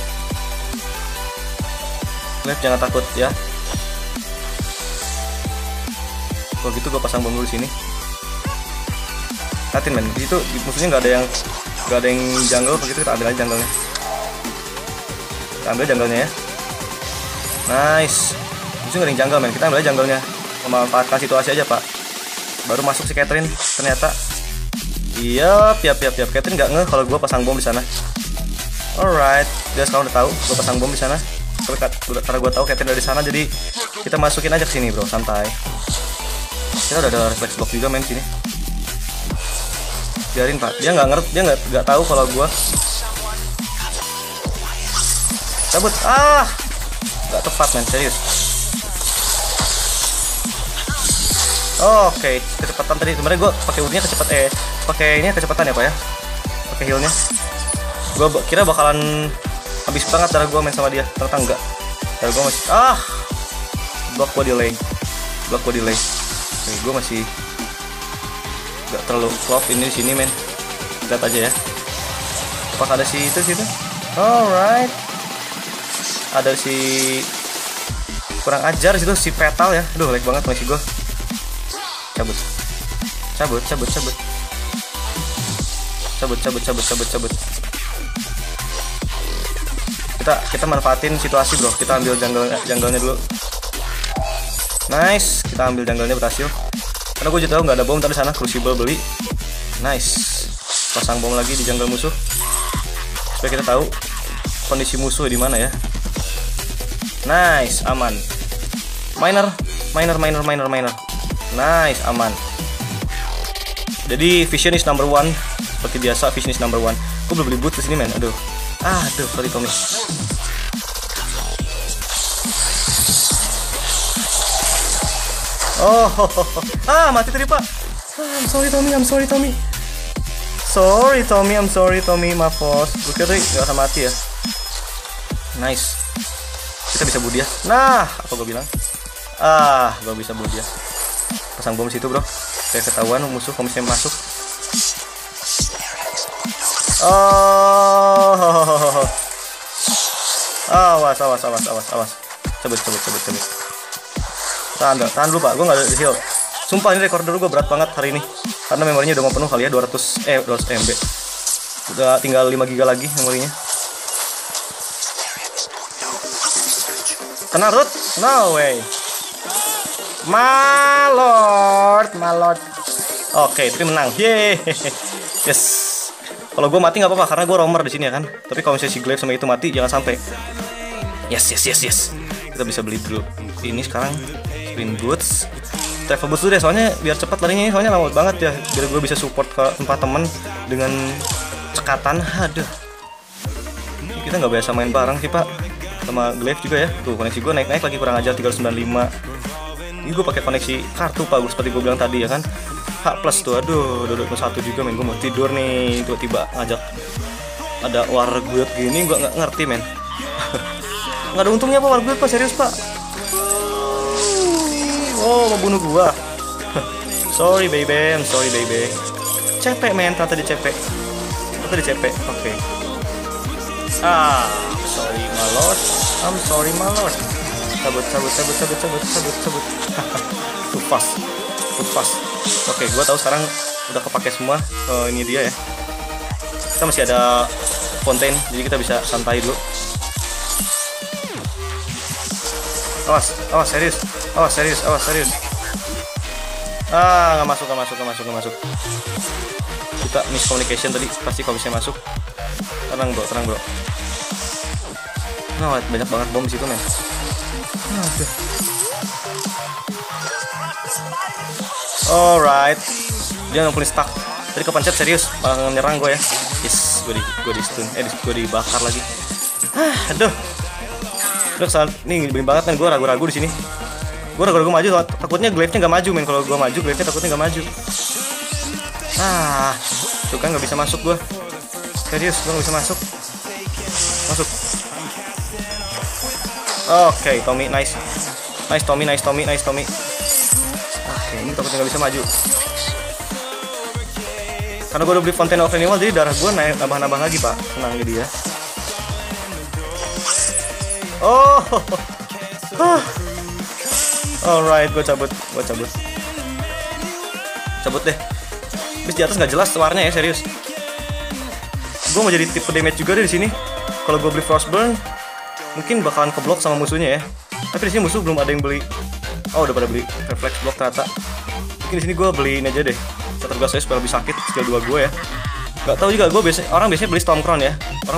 Glaive jangan takut ya. Kalau gitu gue pasang bom dulu sini. Liatin men, itu musuhnya nggak ada yang jungle, begitu kita ambil aja jungle-nya. Kita ambil jungle-nya ya. Nice. Musuhnya nggak ada yang jungle men, kita ambil aja jungle-nya. Memanfaatkan situasi aja, Pak. Baru masuk si Catherine ternyata. Iya, Catherine nggak ngeh kalau gue pasang bom di sana. Alright, dia sekarang udah tahu gue pasang bom di sana. Karena gue tahu Catherine dari sana, jadi kita masukin aja ke sini, bro, santai. Kita udah ada reflex block juga main sini. Biarin, Pak. Dia nggak tahu kalau gue cabut. Nggak tepat men, serius. Oke, kecepatan tadi sebenarnya gue pakai ultinya pakainya kecepatan ya, Pak ya. Pakai healnya. Gue kira bakalan habis banget darah gue main sama dia, ternyata enggak. Darah gue masih block gue delay. Oke, gue masih nggak terlalu close ini di sini men. Lihat aja ya. Apakah ada si itu situ? Alright. Ada si kurang ajar situ si petal ya. Aduh, lag banget masih gue. Cabut. Kita manfaatin situasi, bro. Kita ambil jungle-nya dulu. Nice, kita ambil jungle-nya berhasil. Karena gue juga tahu nggak ada bom tadi sana, Crucible beli. Nice. Pasang bom lagi di jungle musuh. Supaya kita tahu kondisi musuh di mana ya. Nice, aman. Miner. Nice, aman. Jadi vision is number one. Seperti biasa, vision is number one. Gue belum beli boot kesini men. Aduh, sorry Tommy. Mati tadi, Pak. I'm sorry Tommy, maaf bos. Gue kira tadi gak usah mati ya. Nice. Kita bisa bunuh dia. Nah, apa gue bilang? Gue bisa bunuh dia. Pasang bom situ, bro. Kayak ketahuan musuh kalau misalnya masuk. Awas. Cabut. Tahan dulu, Pak. Gue gak ada heal. Sumpah ini recorder gue berat banget hari ini. Karena memorinya udah mau penuh kali ya, 200 MB. Udah tinggal 5 GB lagi memorinya. Kena root? No way. My lord. Oke, itu menang. Yeay. Yes. Kalau gue mati nggak apa-apa karena gue roamer di sini ya kan. Tapi kalau misalnya si Glaive sama itu mati jangan sampai. Yes. Kita bisa beli dulu. Ini sekarang Green Boots. Travel Boots dulu deh, soalnya biar cepat larinya, soalnya lama banget ya. Biar gue bisa support ke tempat temen dengan cekatan. Aduh. Kita nggak biasa main bareng sih, Pak. Sama Glaive juga ya. Tuh koneksi gue naik lagi, kurang ajar 395. Ini gue pakai koneksi kartu, Pak, seperti gue bilang tadi ya kan. H+ tuh, aduh, udah 1 juga men. Gue mau tidur nih, tiba-tiba ngajak ada war guild gini, gue nggak ngerti men. Nggak ada untungnya apa war guild, Pak, serius, Pak. Mau bunuh gua. Sorry baby. Cepek men, ternyata di cepek. Oke. Sorry my lord. Cabut. Too fast. Oke, gua tahu sekarang udah kepake semua. Ini dia ya. Kita masih ada fontaine, jadi kita bisa santai dulu. Awas serius. Awas serius. Ah, nggak masuk. Kita miscommunication tadi, pasti kalau bisa masuk. Tenang bro. Nah, banyak banget bom di situ men. Aduh. Alright, dia ngumpulin stuck. Tadi kepencet serius, malah nyerang gue ya. Yes, gue di stun, gue dibakar lagi. Aduh. Terus saat ini nyebelin banget kan, gue ragu-ragu di sini. Gue ragu-ragu maju, takutnya glaive-nya nggak maju men. Kalau gue maju, glaive-nya takutnya nggak maju. Tuh kan nggak bisa masuk gue. Serius, gue nggak bisa masuk. Oke, Tommy, nice Tommy. Oke, ini takutnya nggak bisa maju. Karena gue udah beli Fountain of Renewal, jadi darah gue naik nambah lagi pak. Tenang jadi ya. Alright, gue cabut. Cabut deh. Bis di atas nggak jelas warnanya ya, serius. Gue mau jadi tipe damage juga deh di sini. Kalau gue beli Frostburn, mungkin bakalan keblok sama musuhnya ya. Tapi di sini musuh belum ada yang beli. Oh, udah pada beli reflex block ternyata. Mungkin di sini gue beliin aja deh. Tergas saya supaya lebih sakit skill 2 gue ya. Gak tahu juga, orang biasanya beli Stormcrown ya.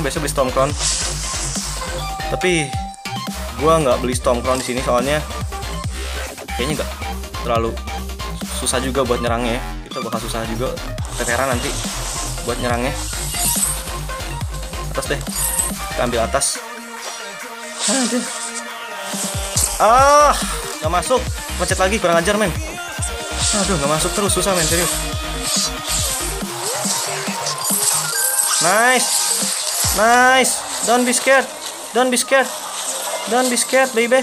Tapi gue nggak beli Stormcrown di sini soalnya kayaknya nggak terlalu susah juga buat nyerangnya. Kita bakal susah juga keteteran nanti buat nyerangnya. Atas deh, kita ambil atas. Nggak masuk, pencet lagi, kurang ajar men. Aduh, nggak masuk terus, susah men, serius. Nice. Don't be scared, baby.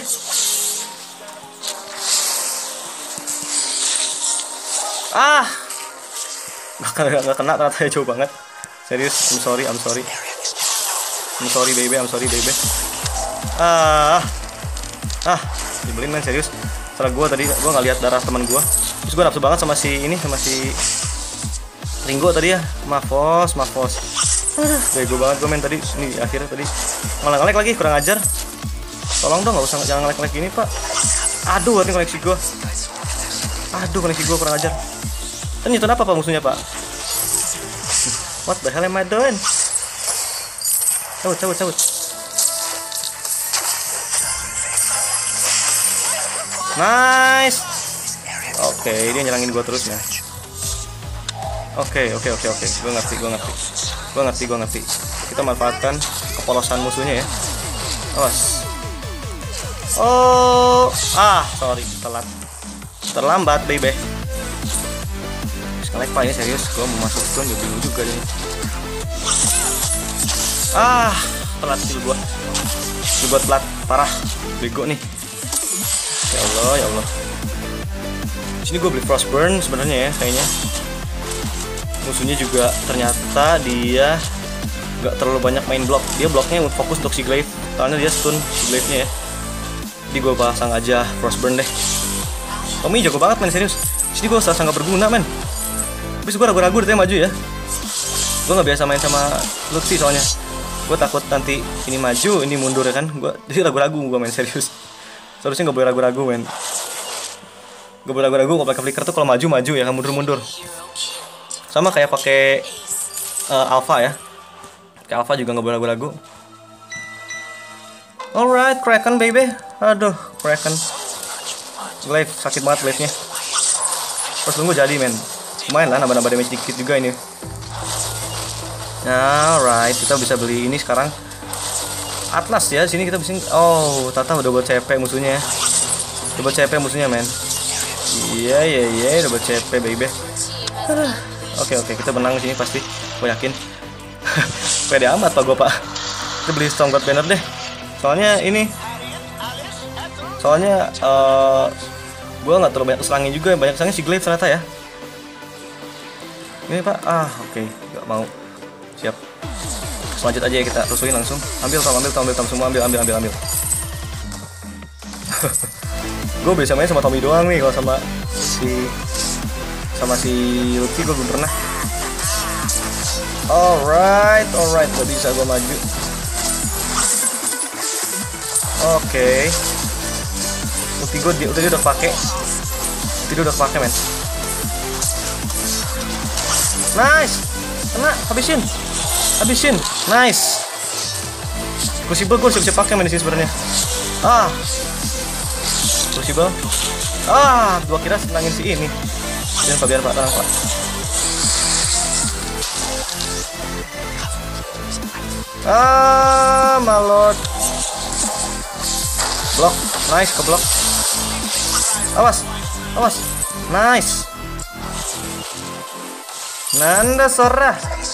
Nggak kena ternyata ya, jauh banget. Serius, I'm sorry baby. Nyebelin men, serius. Setelah gue tadi gue nggak lihat darah teman gue. Terus gue nafsu banget sama si Ringo tadi ya. Mafos. Bego banget gue men tadi. Ini akhirnya tadi malah nge-lag lagi, kurang ajar. Tolong dong, jangan nge-lag gini pak. Aduh, ini koneksi gue. Kurang ajar. Ini nyetun apa pak musuhnya pak? What the hell am I doing? Cabut. Nice. Oke, dia nyerangin gue terus ya. Oke. Gue ngerti. Kita manfaatkan kepolosan musuhnya ya. Awas. Sorry, terlambat baby. Sekali pak ini serius, gue mau masuk stun bingung juga ini. Telat kill gue. Dibuat plat parah, bego nih. Ya Allah. Di sini gue beli Frostburn sebenarnya ya, kayaknya. Musuhnya juga ternyata dia nggak terlalu banyak main blok. Dia bloknya fokus untuk si glaive, soalnya dia stun si glaive-nya ya. Jadi gue pasang aja Frostburn deh. Tommy jago banget men, serius. Di sini gue serasa nggak berguna men. Terus gue ragu-ragu dia maju ya. Gue nggak biasa main sama Lutfi soalnya. Gue takut nanti ini maju, ini mundur ya kan. Jadi ragu-ragu gue main, serius. Seharusnya nggak boleh ragu-ragu men. Gue boleh ragu-ragu kalau pakai flicker tuh kalau maju ya, kan mundur. Sama kayak pakai Alpha ya. Pakai Alpha juga nggak boleh ragu-ragu. Alright, Kraken baby. Aduh, Kraken. Glaive, sakit banget glaive-nya. Terus tunggu jadi men. Lumayan lah, nambah damage dikit juga ini. Alright, kita bisa beli ini sekarang. Atlas ya, sini kita bisa. Tata udah buat CP musuhnya. Udah buat CP musuhnya men. Iya, udah buat CP baby. Oke, kita menang di sini pasti. Gue yakin. Pede amat pak gue pak. Kita beli Stormguard banner deh. Soalnya gue nggak terlalu banyak serangin juga, banyak serangin si glaive ternyata ya. Ini pak, oke, nggak mau. Siap. Selanjut aja ya, kita rusuhin langsung. Ambil Tom semua, ambil. Gue bisa main sama Tommy doang nih, kalau sama si Lutfi gue belum pernah. Alright, gak bisa gue maju. Oke. Ulti dia udah pakai. Ulti dia udah pakai, men. Nice. Kena, habisin. Nice. Crucible gue bisa pakai men di sini sebenarnya. Crucible. Gua kira senangin si ini. Biar Pak, tenang Pak. Malot. Blok, nice, ke blok. Awas. Nice. Nanda Sora.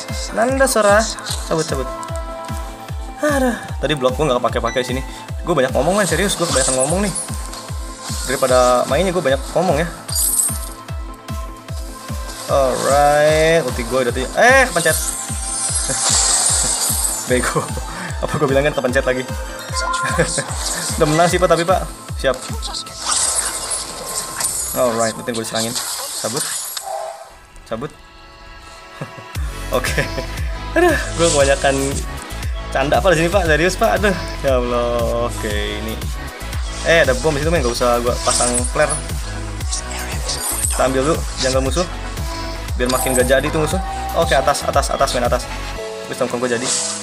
Cabut. Aduh, tadi blok gue nggak pakai sini. Gue banyak ngomong men, serius. Gue kebanyakan ngomong nih. Daripada mainnya gue banyak ngomong ya. Alright, ulti gue udah kepencet. Bego. Apa gue bilang kan kepencet lagi. Udah menang sih Pak, tapi Pak. Siap. Alright, penting gue diserangin. Cabut. Oke. Aduh, gue kebanyakan canda Pak di sini Pak, serius Pak. Aduh, ya Allah. Oke, ini. Ada bom di situ men, gak usah gue pasang flare. Kita ambil dulu jungle musuh. Biar makin gak jadi tuh musuh. Oke, atas men, atas. Terus tongkong gue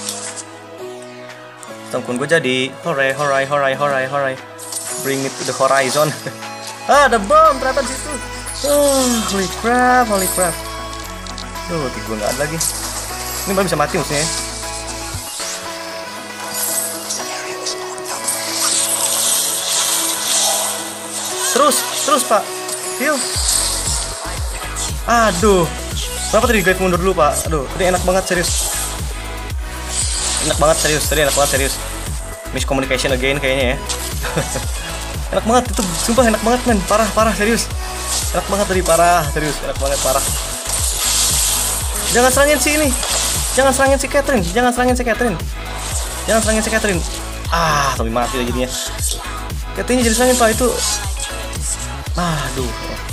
jadi. Hooray. Bring it to the horizon. Ada bom ternyata di situ. Holy crap. Gue nggak ada lagi. Ini baru bisa mati musuhnya. Terus Pak. Heal. Aduh. Kenapa tadi guide mundur dulu Pak? Aduh, tadi enak banget serius. Tadi enak banget serius. Miscommunication again kayaknya ya. Enak banget itu, sumpah enak banget men. Parah serius. Enak banget tadi, serius. Enak banget, parah. Jangan serangin si ini. Jangan serangin si Catherine. Tapi mati lah jadinya. Catherine jadi serangin Pak itu. Aduh.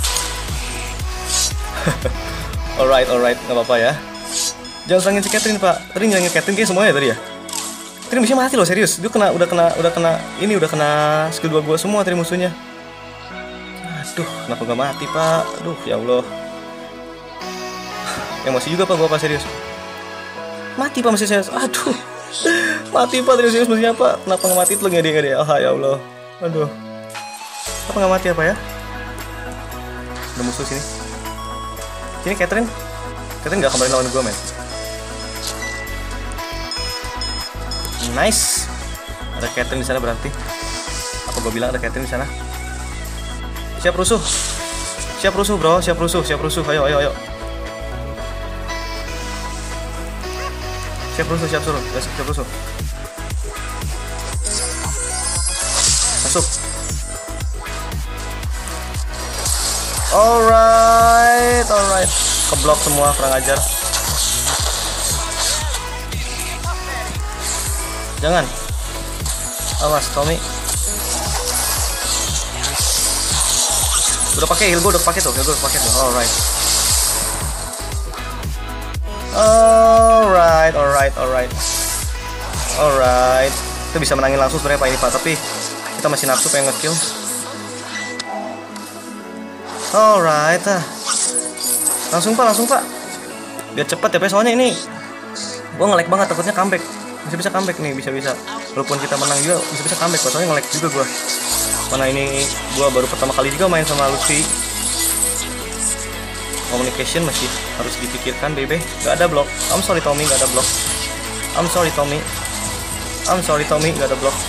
Alright, nggak apa-apa ya. Jangan serangin si Catherine Pak. Tadi nyerangin Catherine kayak semuanya tadi ya. Tadi musuhnya mati loh serius. Dia udah kena skill 2 gua semua tadi musuhnya. Aduh, kenapa gak mati Pak? Aduh, ya Allah. Emosi juga Pak gua Pak, serius. Mati Pak masih serius. Aduh. Mati Pak tadi serius musuhnya Pak. Kenapa gak mati itu lagi nggak dia? Ya Allah. Aduh. Kenapa gak mati apa ya? Ada musuh sini. Sini Catherine gak kembali lawan gue men. Nice. Ada Catherine di sana berarti. Apa gue bilang ada Catherine di sana? Siap rusuh bro. Siap rusuh. Ayo. Siap rusuh. Masuk. Alright. Keblok semua, kurang ajar. Jangan. Awas, Tommy. Udah pakai heal gue, udah pakai tuh. Alright. Kita bisa menangin langsung sebenarnya Pak ini Pak, tapi kita masih nafsu pengen nge-kill. Alright. Langsung Pak. Biar cepet ya Pak, soalnya ini gua nge-lag banget, takutnya comeback. Bisa comeback nih, bisa. Walaupun kita menang juga bisa comeback Pak, soalnya nge-lag juga gua. Mana ini gua baru pertama kali juga main sama Luffy. Communication masih harus dipikirkan, bebe. Gak ada blok. I'm sorry Tommy, gak ada blok. Gak ada blok.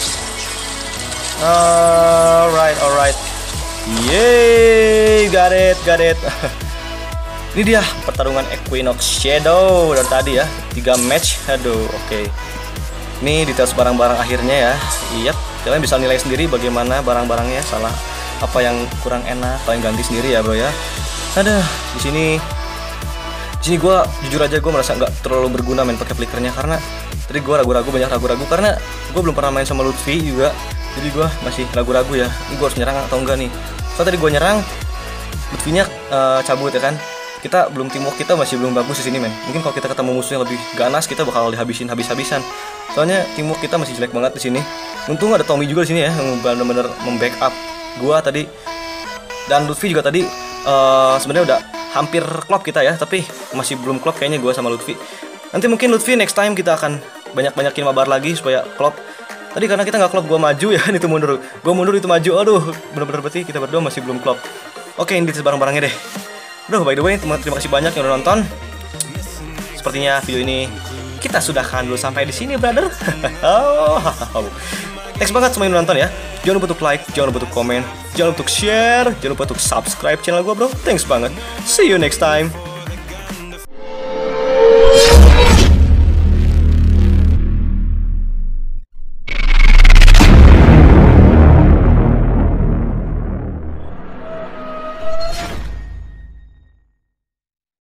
Alright. Yeay, got it. Ini dia pertarungan Equinox Shadow dari tadi ya, 3 match. Aduh, oke. Ini details barang-barang akhirnya ya. Iya, kalian bisa nilai sendiri bagaimana barang-barangnya, salah apa yang kurang enak, kalian ganti sendiri ya bro ya. Aduh, di sini gue jujur aja gue merasa nggak terlalu berguna main pakai flickernya, karena tadi gue banyak ragu-ragu karena gue belum pernah main sama Luffy juga, jadi gue masih ragu-ragu ya. Ini gue harus nyerang atau enggak nih? Soalnya tadi gue nyerang, Luffy-nya cabut ya kan. Kita teamwork kita masih belum bagus di sini men. Mungkin kalau kita ketemu musuh yang lebih ganas kita bakal dihabisin habis-habisan. Soalnya teamwork kita masih jelek banget di sini. Untung ada Tommy juga di sini ya yang benar-benar membackup gua tadi dan Lutfi juga tadi sebenarnya udah hampir klop kita ya, tapi masih belum klop kayaknya gua sama Lutfi. Nanti mungkin Lutfi next time kita akan banyak-banyakin mabar lagi supaya klop. Tadi karena kita nggak klop, gua maju ya, itu mundur. Gua mundur itu maju. Aduh, bener-bener berarti kita berdua masih belum klop. Oke, ini barang-barangnya deh. Aduh, by the way, terima kasih banyak yang udah nonton. Sepertinya video ini kita sudahkan dulu sampai di sini, brother. Thanks banget semua yang udah nonton ya. Jangan lupa untuk like, jangan lupa untuk komen, jangan lupa untuk share, jangan lupa untuk subscribe channel gua, bro. Thanks banget. See you next time.